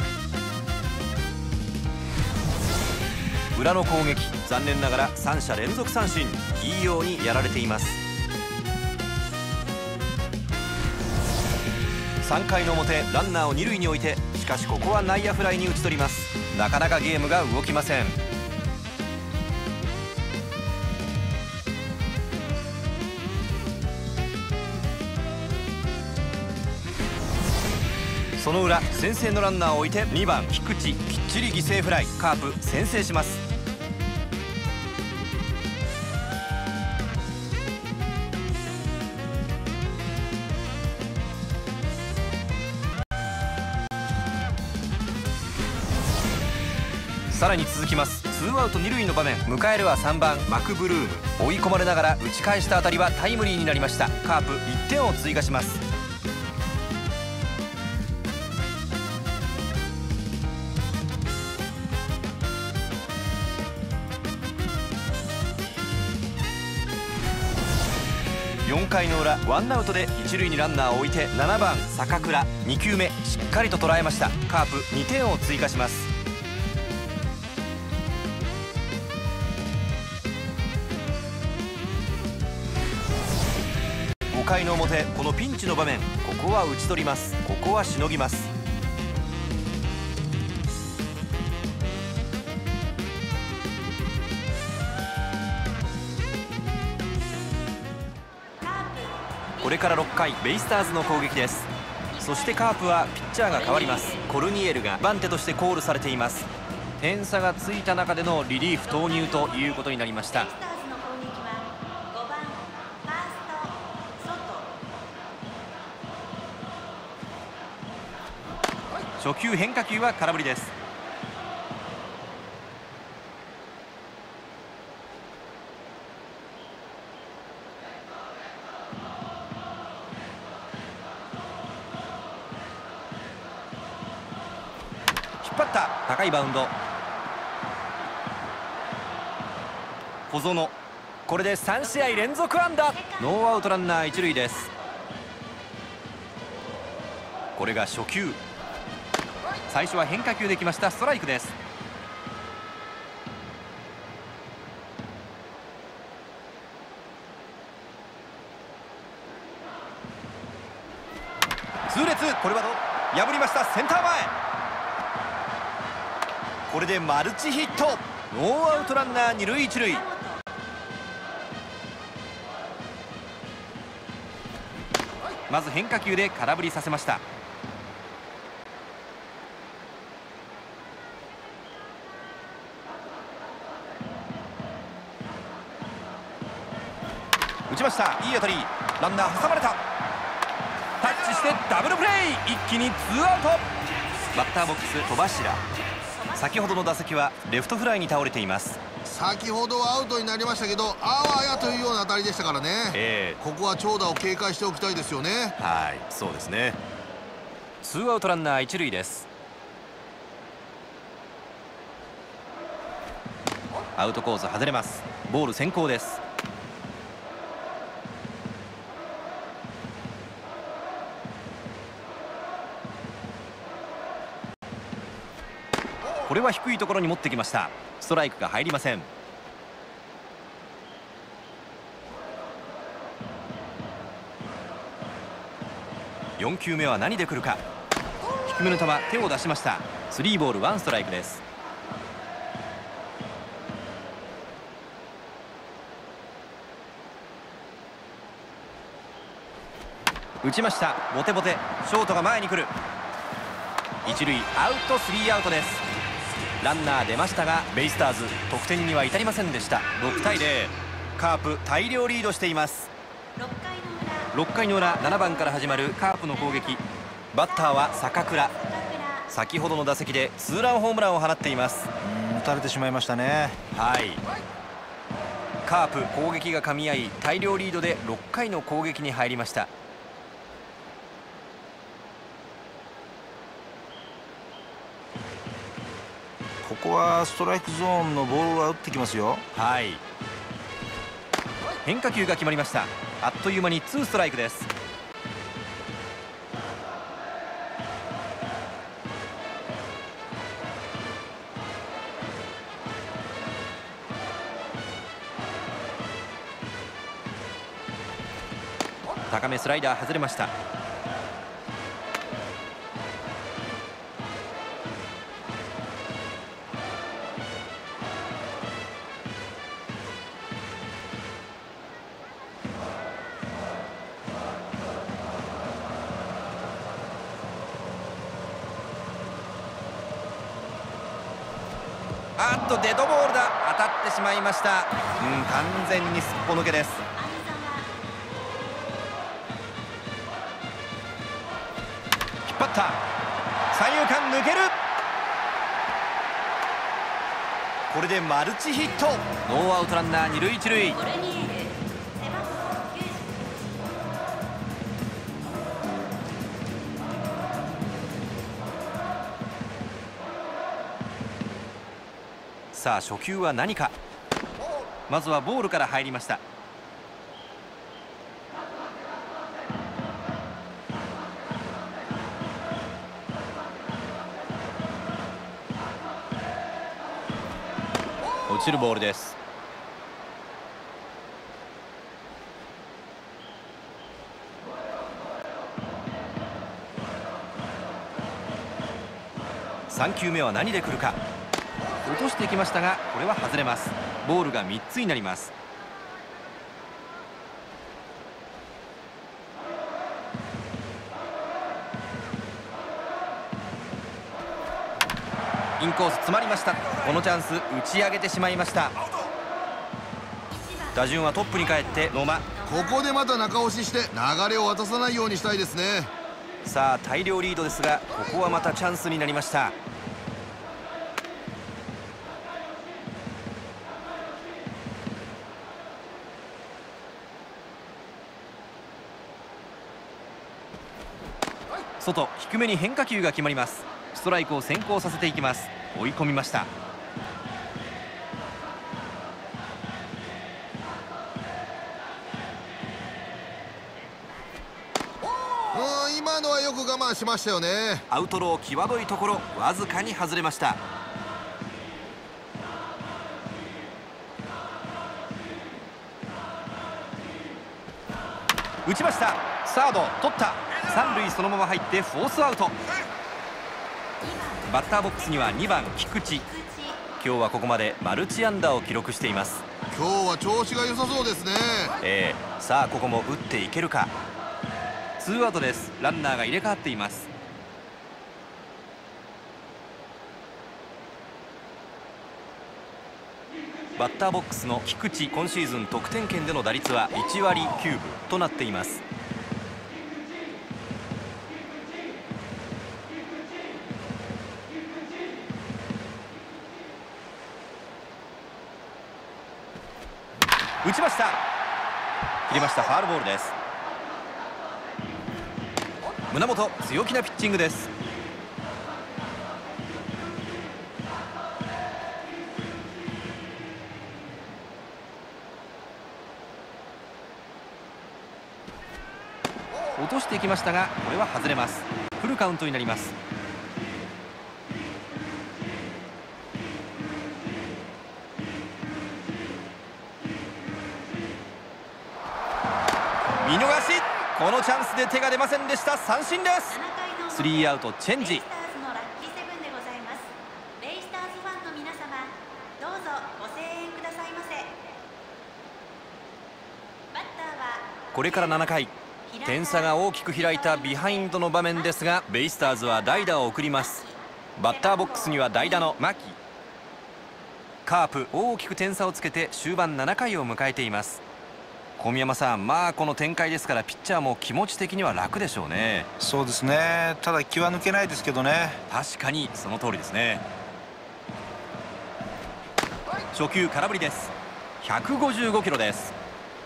裏の攻撃、残念ながら3者連続三振。いいようにやられています。3回の表ランナーを2塁に置いて、しかしここは内野フライに打ち取ります。なかなかゲームが動きません。その裏先制のランナーを置いて2番菊池、きっちり犠牲フライ。カープ先制します。さらに続きます。2アウト2塁の場面、迎えるは3番マクブルーム。追い込まれながら打ち返した当たりはタイムリーになりました。カープ1点を追加します。4回の裏ワンアウトで1塁にランナーを置いて7番坂倉。2球目しっかりと捉えました。カープ2点を追加します。5回の表このピンチの場面、ここは打ち取ります。ここはしのぎます。これから6回ベイスターズの攻撃です。そしてカープはピッチャーが変わります。コルニエルが番手としてコールされています。点差がついた中でのリリーフ投入ということになりました。初球変化球は空振りです。引っ張った高いバウンド。小園、これで3試合連続安打。ノーアウトランナー1塁です。これが初球。最初は変化球できました。ストライクです。痛烈、これは破りました。センター前。これでマルチヒット。ノーアウトランナー2塁1塁。まず変化球で空振りさせました。打ちました。いい当たり。ランナー挟まれた。タッチしてダブルプレー。一気に2アウト。 バッターボックス戸柱。先ほどの打席はレフトフライに倒れています。 先ほどはアウトになりましたけど、あわやというような当たりでしたからね、ここは長打を警戒しておきたいですよね。 はい、そうですね。ツーアウトランナー一塁です。アウトコース外れます。ボール先行です。これは低いところに持ってきました。ストライクが入りません。4球目は何で来るか。低めの球、手を出しました。スリーボールワンストライクです。打ちました。ボテボテ。ショートが前に来る。一塁アウト、スリーアウトです。ランナー出ましたがベイスターズ得点には至りませんでした。6対0。カープ大量リードしています。6回の裏、7番から始まるカープの攻撃。バッターは坂倉。先ほどの打席でツーランホームランを放っています。 打たれてしまいましたね。 はい、カープ攻撃が噛み合い大量リードで6回の攻撃に入りました。 ここはストライクゾーンのボールは打ってきますよ。 はい、変化球が決まりました。あっという間にツーストライクです。高めスライダー外れました。あっとデッドボールだ。当たってしまいました。完全にすっぽ抜けです。引っ張った。三遊間抜ける。これでマルチヒット。ノーアウトランナー二塁一塁。さあ初球は何か。まずはボールから入りました。落ちるボールです。3球目は何で来るか。落としていきましたがこれは外れます。ボールが3つになります。インコース詰まりました。このチャンス打ち上げてしまいました。打順はトップに帰って野間。 ここでまた中押しして流れを渡さないようにしたいですね。 さあ大量リードですがここはまたチャンスになりました。外低めに変化球が決まります。ストライクを先行させていきます。追い込みました。 今のはよく我慢しましたよね。 アウトロー際どいところわずかに外れました。打ちました。サード取った。三塁そのまま入ってフォースアウト。バッターボックスには2番菊池。今日はここまでマルチ安打を記録しています。 今日は調子が良さそうですね。 さあここも打っていけるか。ツーアウトです。ランナーが入れ替わっています。バッターボックスの菊池、今シーズン得点圏での打率は1割9分となっています。 打ちました。切りました。ファールボールです。胸元強気なピッチングです。落としていきましたが、これは外れます。フルカウントになります。見逃し。このチャンスで手が出ませんでした。三振です。スリーアウトチェンジ。これから7回、点差が大きく開いたビハインドの場面ですが、ベイスターズは代打を送ります。バッターボックスには代打の牧。カープ大きく点差をつけて終盤7回を迎えています。小宮山さん、この展開ですからピッチャーも気持ち的には楽でしょうね。 そうですね。ただ気は抜けないですけどね。 確かにその通りですね。初球空振りです。155キロです。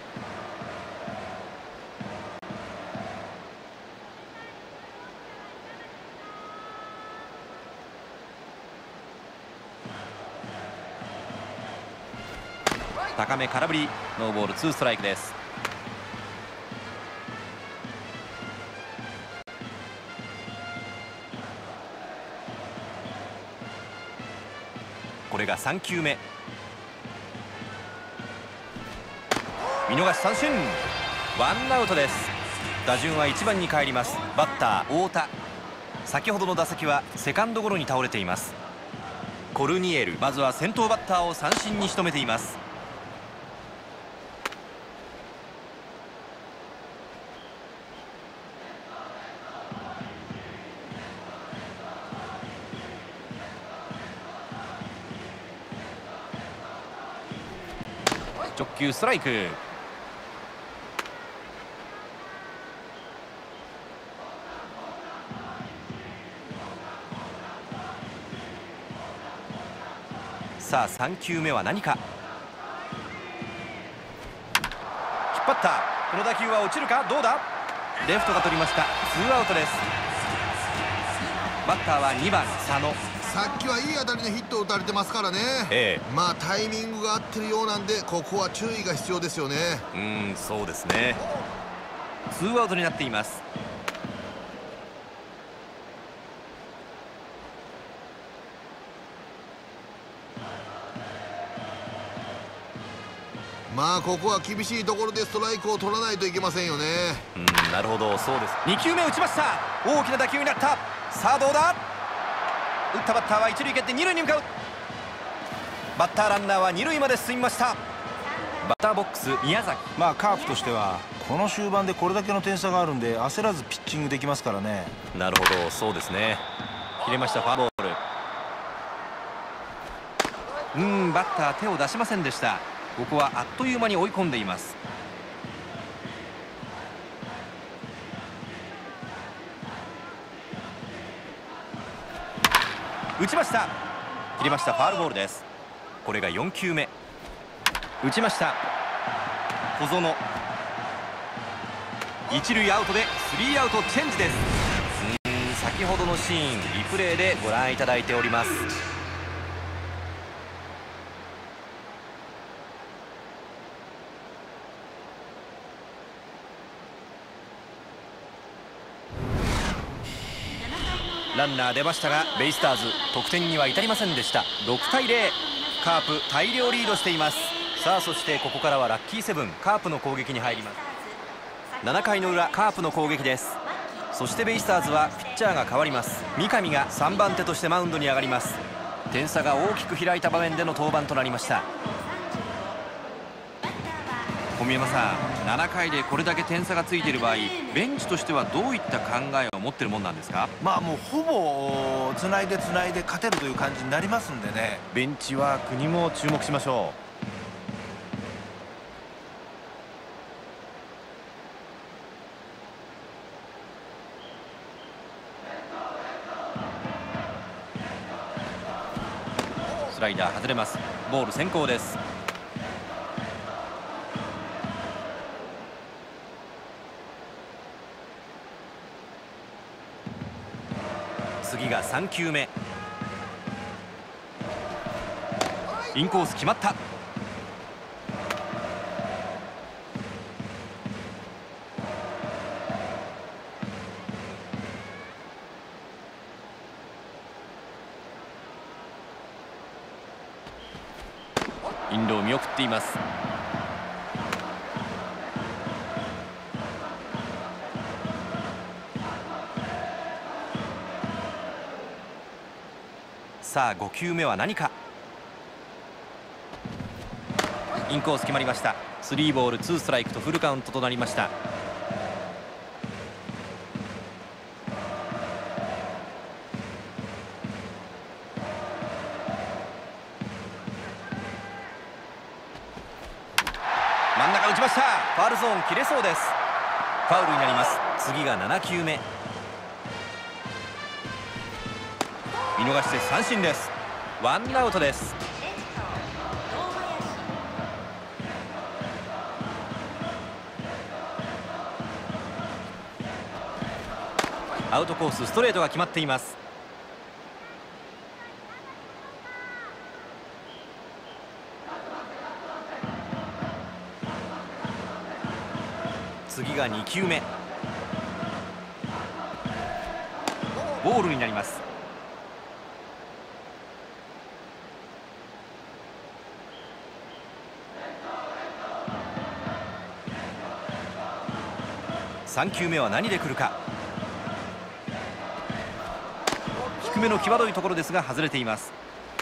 高め空振り、ノーボール2ストライクです。これが3球目。見逃し三振。ワンアウトです。打順は1番に帰ります。バッター太田。先ほどの打席はセカンドゴロに倒れています。コルニエル、まずは先頭バッターを三振に仕留めています。直球ストライク。さあ3球目は何か。引っ張った。この打球は落ちるか。どうだ。レフトが取りました。2アウトです。バッターは2番佐野。 さっきはいい当たりのヒットを打たれてますからね。タイミングが合ってるようなんで、ここは注意が必要ですよね。 そうですね。2アウトになっています。 ここは厳しいところでストライクを取らないといけませんよね。 なるほど、そうです。2球目打ちました。大きな打球になった。さあどうだ。打ったバッターは一塁蹴って二塁に向かう。バッターランナーは二塁まで進みました。バッターボックス宮崎。 カープとしてはこの終盤でこれだけの点差があるんで焦らずピッチングできますからね。 なるほど、そうですね。切れました。フォアボール。バッター手を出しませんでした。ここはあっという間に追い込んでいます。打ちました。切りました。ファウルボールです。これが4球目。打ちました。小園。一塁アウトで3アウトチェンジです。先ほどのシーンリプレイでご覧いただいております。ランナー出ましたがベイスターズ得点には至りませんでした。6対0、カープ大量リードしています。さあそしてここからはラッキーセブンカープの攻撃に入ります。7回の裏カープの攻撃です。そしてベイスターズはピッチャーが変わります。三上が3番手としてマウンドに上がります。点差が大きく開いた場面での登板となりました。小宮山さん、7回でこれだけ点差がついている場合、ベンチとしてはどういった考えを持っているもんなんですか。 もうほぼつないで勝てるという感じになりますんでね。 ベンチワークにも注目しましょう。スライダー外れます。ボール先行です。 次が3球目。インコース決まった。インロー見送っています。さあ5球目は何か。インコース決まりました。3ボール2ストライクとフルカウントとなりました。真ん中打ちました。ファウルゾーン切れそうです。ファウルになります。次が7球目。見逃して三振です。ワンアウトです。アウトコースストレートが決まっています。次が2球目。ボールになります。3球目は何で来るか。低めの際どいところですが外れています。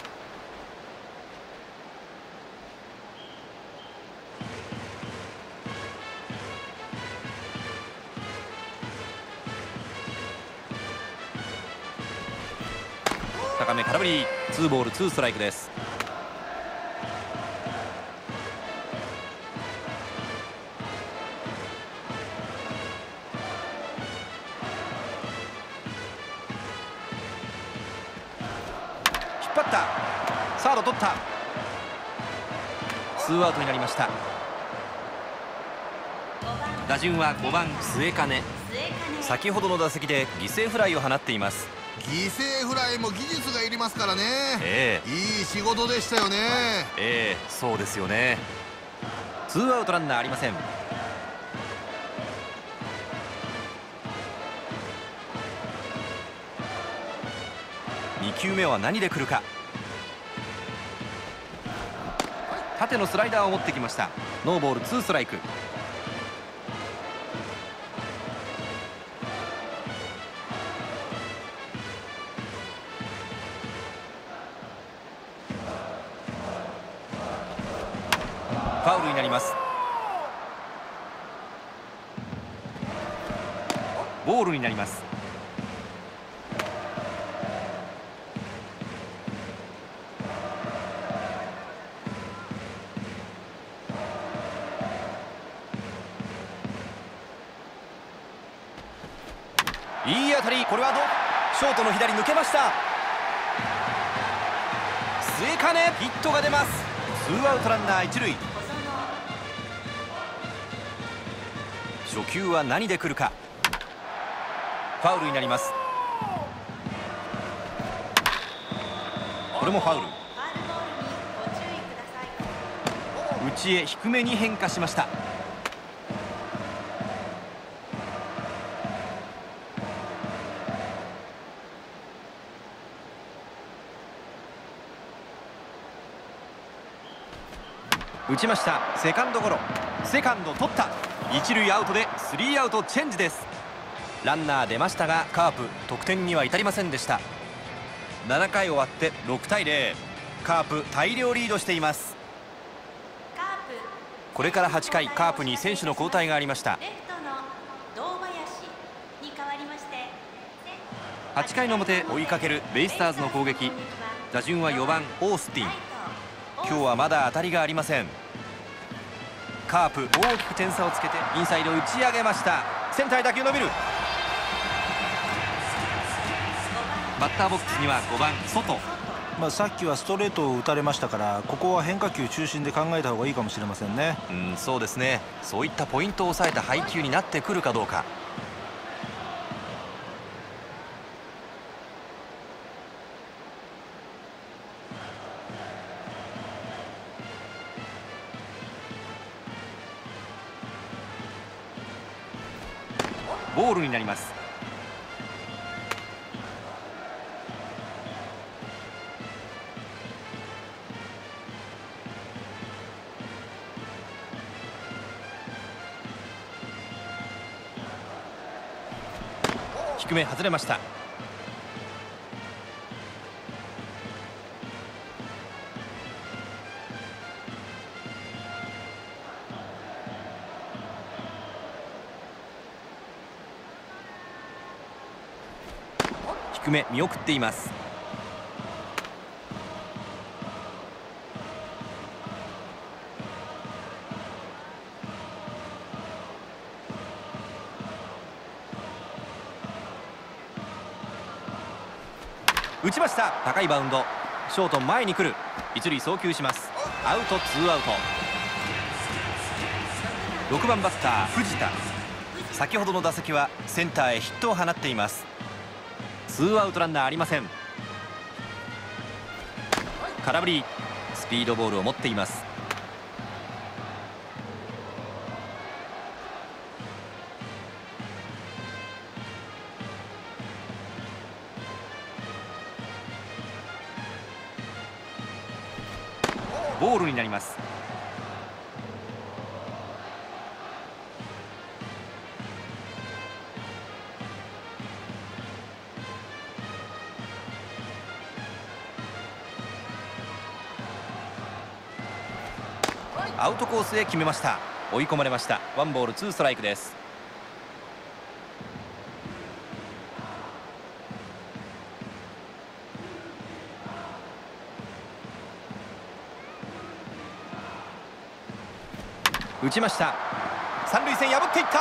高め空振り。2ボール2ストライクです。引っ張った。サード取った。ツーアウトになりました。打順は5番末金。先ほどの打席で犠牲フライを放っています。 犠牲フライも技術がいりますからね。いい仕事でしたよね。 そうですよね。ツーアウトランナーありません。2球目は何で来るか。縦のスライダーを持ってきました。ノーボール2ストライク。ファウルになります。ボールになります。いい当たり。これはショートの左抜けました。末金ヒットが出ます。ツーアウトランナー一塁。初球は何で来るか。ファウルになります。これもファウル。内へ低めに変化しました。打ちました。セカンドゴロ。セカンド取った。一塁アウトでスリーアウトチェンジです。ランナー出ましたがカープ得点には至りませんでした。7回終わって6対0。カープ大量リードしています。これから8回カープに選手の交代がありました。8回の表追いかけるベイスターズの攻撃。打順は4番オースティン。今日はまだ当たりがありません。カープ大きく点差をつけてインサイド打ち上げました。センターへ打球伸びる。バッターボックスには5番外。 さっきはストレートを打たれましたから、ここは変化球中心で考えた方がいいかもしれませんね。 そうですね。そういったポイントを抑えた配球になってくるかどうか。 ボールになります。低め外れました。低め見送っています。打ちました。高いバウンド、ショート前に来る。一塁送球します。アウト、ツーアウト。6番バッター藤田、先ほどの打席はセンターへヒットを放っています。ツーアウトランナーありません。空振り。スピードボールを持っています。ボールになります。アウトコースへ決めました。追い込まれました。ワンボールツーストライクです。打ちました。三塁線破っていった。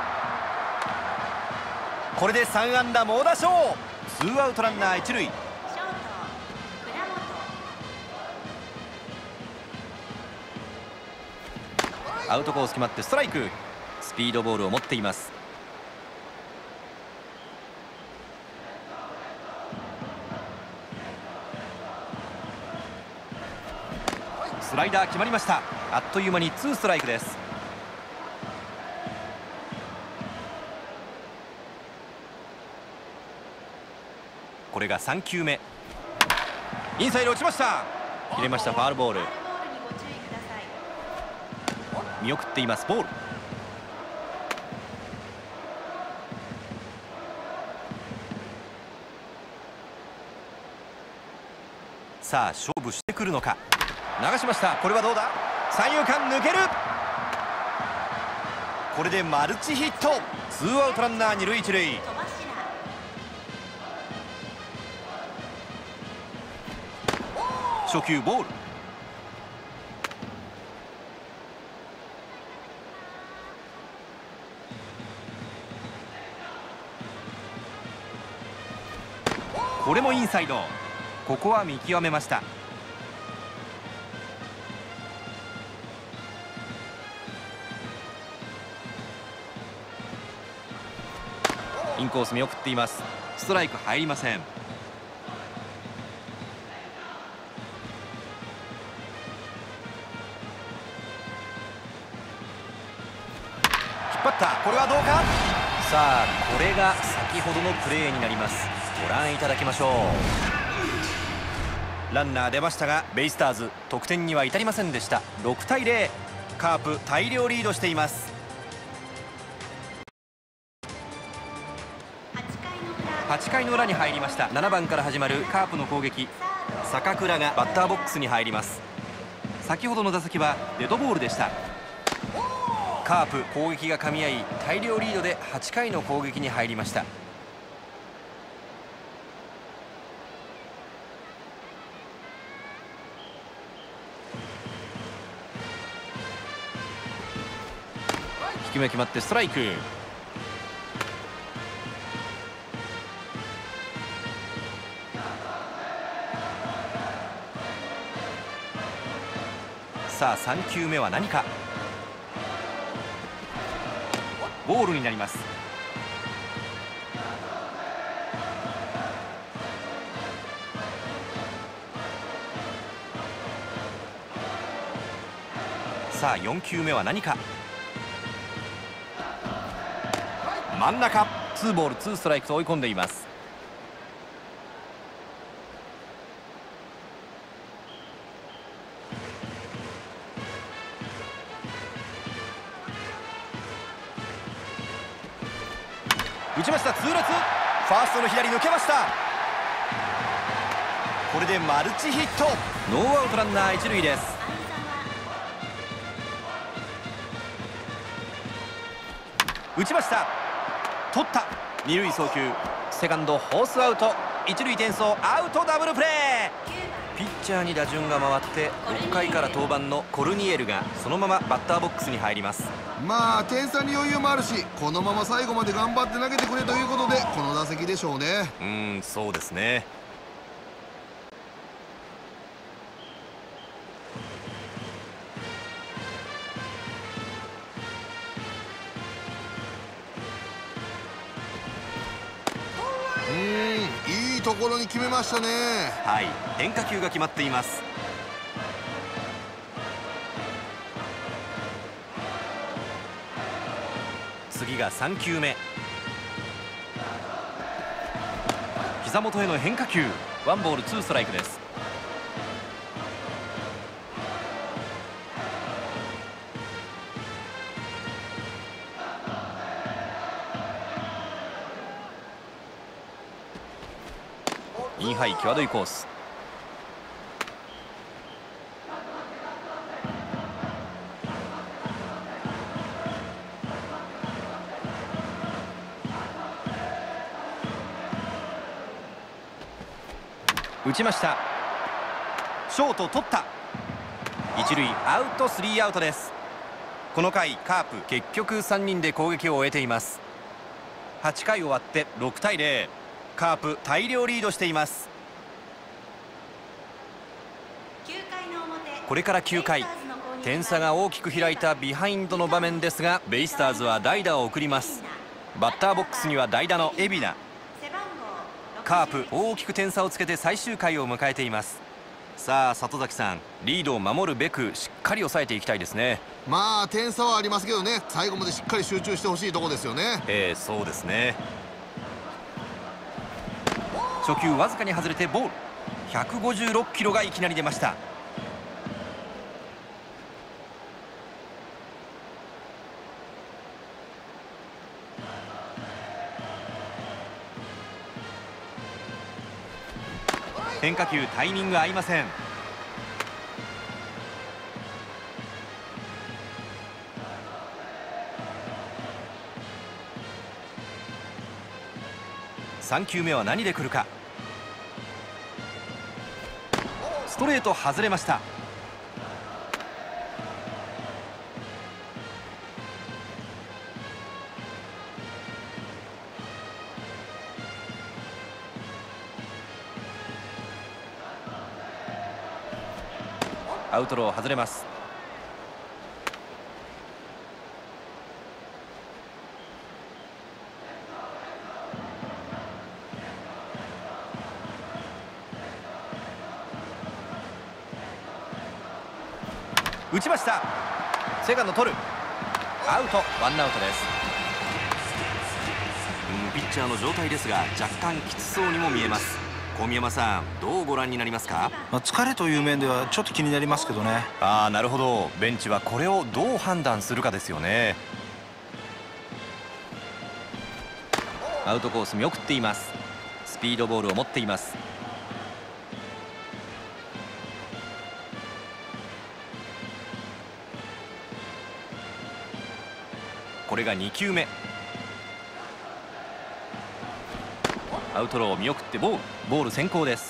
これで3安打猛打賞。ツーアウトランナー一塁。アウトコース決まってストライク。スピードボールを持っています。スライダー決まりました。あっという間にツーストライクです。これが3球目。インサイド落ちました。切れました。ファウルボール。見送っています。ボール。さあ勝負してくるのか。流しました。これはどうだ。三遊間抜ける。これでマルチヒット。ツーアウトランナー二塁一塁。初球ボール。これもインサイド。ここは見極めました。インコース見送っています。ストライク入りません。引っ張った。これはどうか。さあこれが先ほどのプレーになります。ご覧いただきましょう。ランナー出ましたがベイスターズ得点には至りませんでした。6対0。カープ大量リードしています。8回の裏に入りました。7番から始まるカープの攻撃。坂倉がバッターボックスに入ります。先ほどの打席はデッドボールでした。カープ攻撃が噛み合い大量リードで8回の攻撃に入りました。低め決まってストライク。さあ3球目は何か。ボールになります。さあ4球目は何か。 真ん中、2ボール2ストライクと追い込んでいます。打ちました。痛烈、ファーストの左抜けました。これでマルチヒット。ノーアウトランナー一塁です。打ちました。取った。二塁送球、セカンドホースアウト、一塁転送、アウト、ダブルプレー。ピッチャーに打順が回って6回から登板のコルニエルがそのままバッターボックスに入ります。 まあ点差に余裕もあるし、このまま最後まで頑張って投げてくれということでこの打席でしょうね。 そうですね。 いいところに決めましたね。 はい、変化球が決まっています。次が3球目、膝元への変化球、ワンボールツーストライクです。インハイ際どいコース。打ちました。ショート取った。一塁アウト、スリーアウトです。この回カープ結局3人で攻撃を終えています。8回終わって6対0、カープ大量リードしています。これから9回、点差が大きく開いたビハインドの場面ですが、ベイスターズは代打を送ります。バッターボックスには代打の海老名。カープ大きく点差をつけて最終回を迎えています。さあ里崎さん、リードを守るべくしっかり抑えていきたいですね。 まあ点差はありますけどね、最後までしっかり集中してほしいところですよね。 そうですね。初球わずかに外れてボール。156キロがいきなり出ました。変化球タイミング合いません。3球目は何で来るか。ストレート外れました。アウトロー外れます。打ちました。セカンド取る。アウト、ワンアウトです。ピッチャーの状態ですが若干きつそうにも見えます。小宮山さん、どうご覧になりますか？ 疲れという面ではちょっと気になりますけどね。 なるほど。ベンチはこれをどう判断するかですよね。アウトコース見送っています。スピードボールを持っています。これが2球目。アウトローを見送ってボール先行です。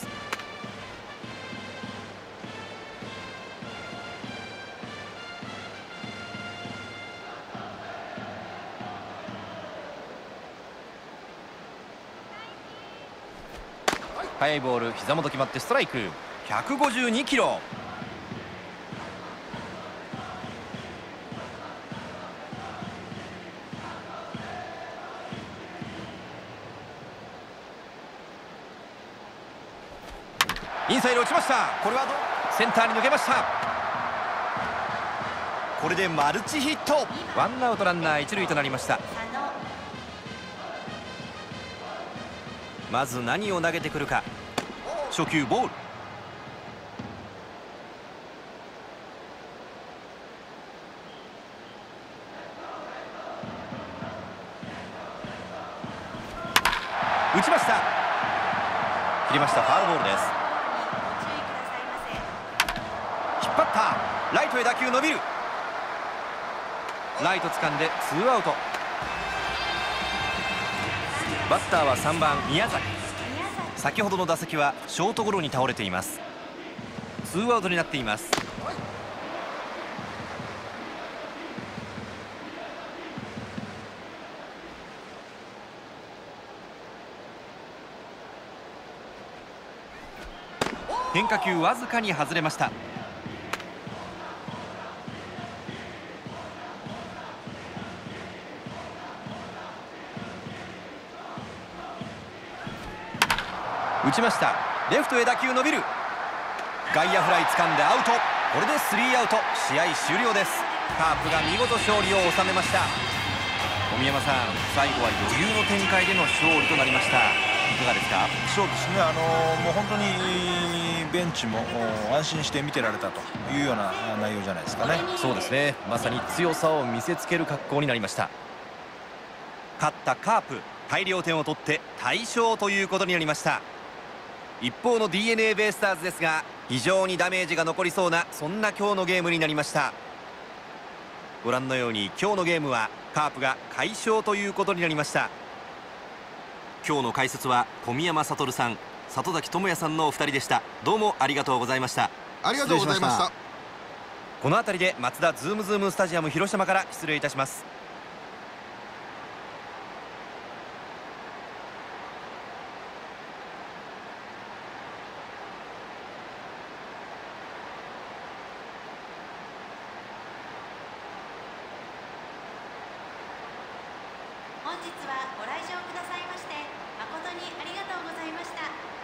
速いボール、膝元決まってストライク。152キロ。インサイド落ちました。これはセンターに抜けました。これでマルチヒット。ワンアウトランナー一塁となりました。 まず何を投げてくるか。初球ボール。打ちました。切りました。ファウルボールです。引っ張った。ライトへ打球伸びる。ライト掴んで2アウト。バッターは3番宮崎。先ほどの打席はショートゴロに倒れています。2アウトになっています。変化球わずかに外れました。打ちました。レフトへ打球伸びる。外野フライ掴んでアウト。これで3アウト。試合終了です。カープが見事勝利を収めました。小宮山さん、最後は余裕の展開での勝利となりました。いかがですか？ そうですね、もう本当にベンチも安心して見てられたというような内容じゃないですかね。 そうですね、まさに強さを見せつける格好になりました。勝ったカープ、大量点を取って大勝ということになりました。一方の DNA ベイスターズですが、非常にダメージが残りそうな、そんな今日のゲームになりました。ご覧のように今日のゲームはカープが快勝ということになりました。今日の解説は小宮山悟さん、里崎智也さんのお二人でした。どうもありがとうございました。 ありがとうございました。 この辺りでマツダズームズームスタジアム広島から失礼いたします。 本日はご来場くださいまして誠にありがとうございました。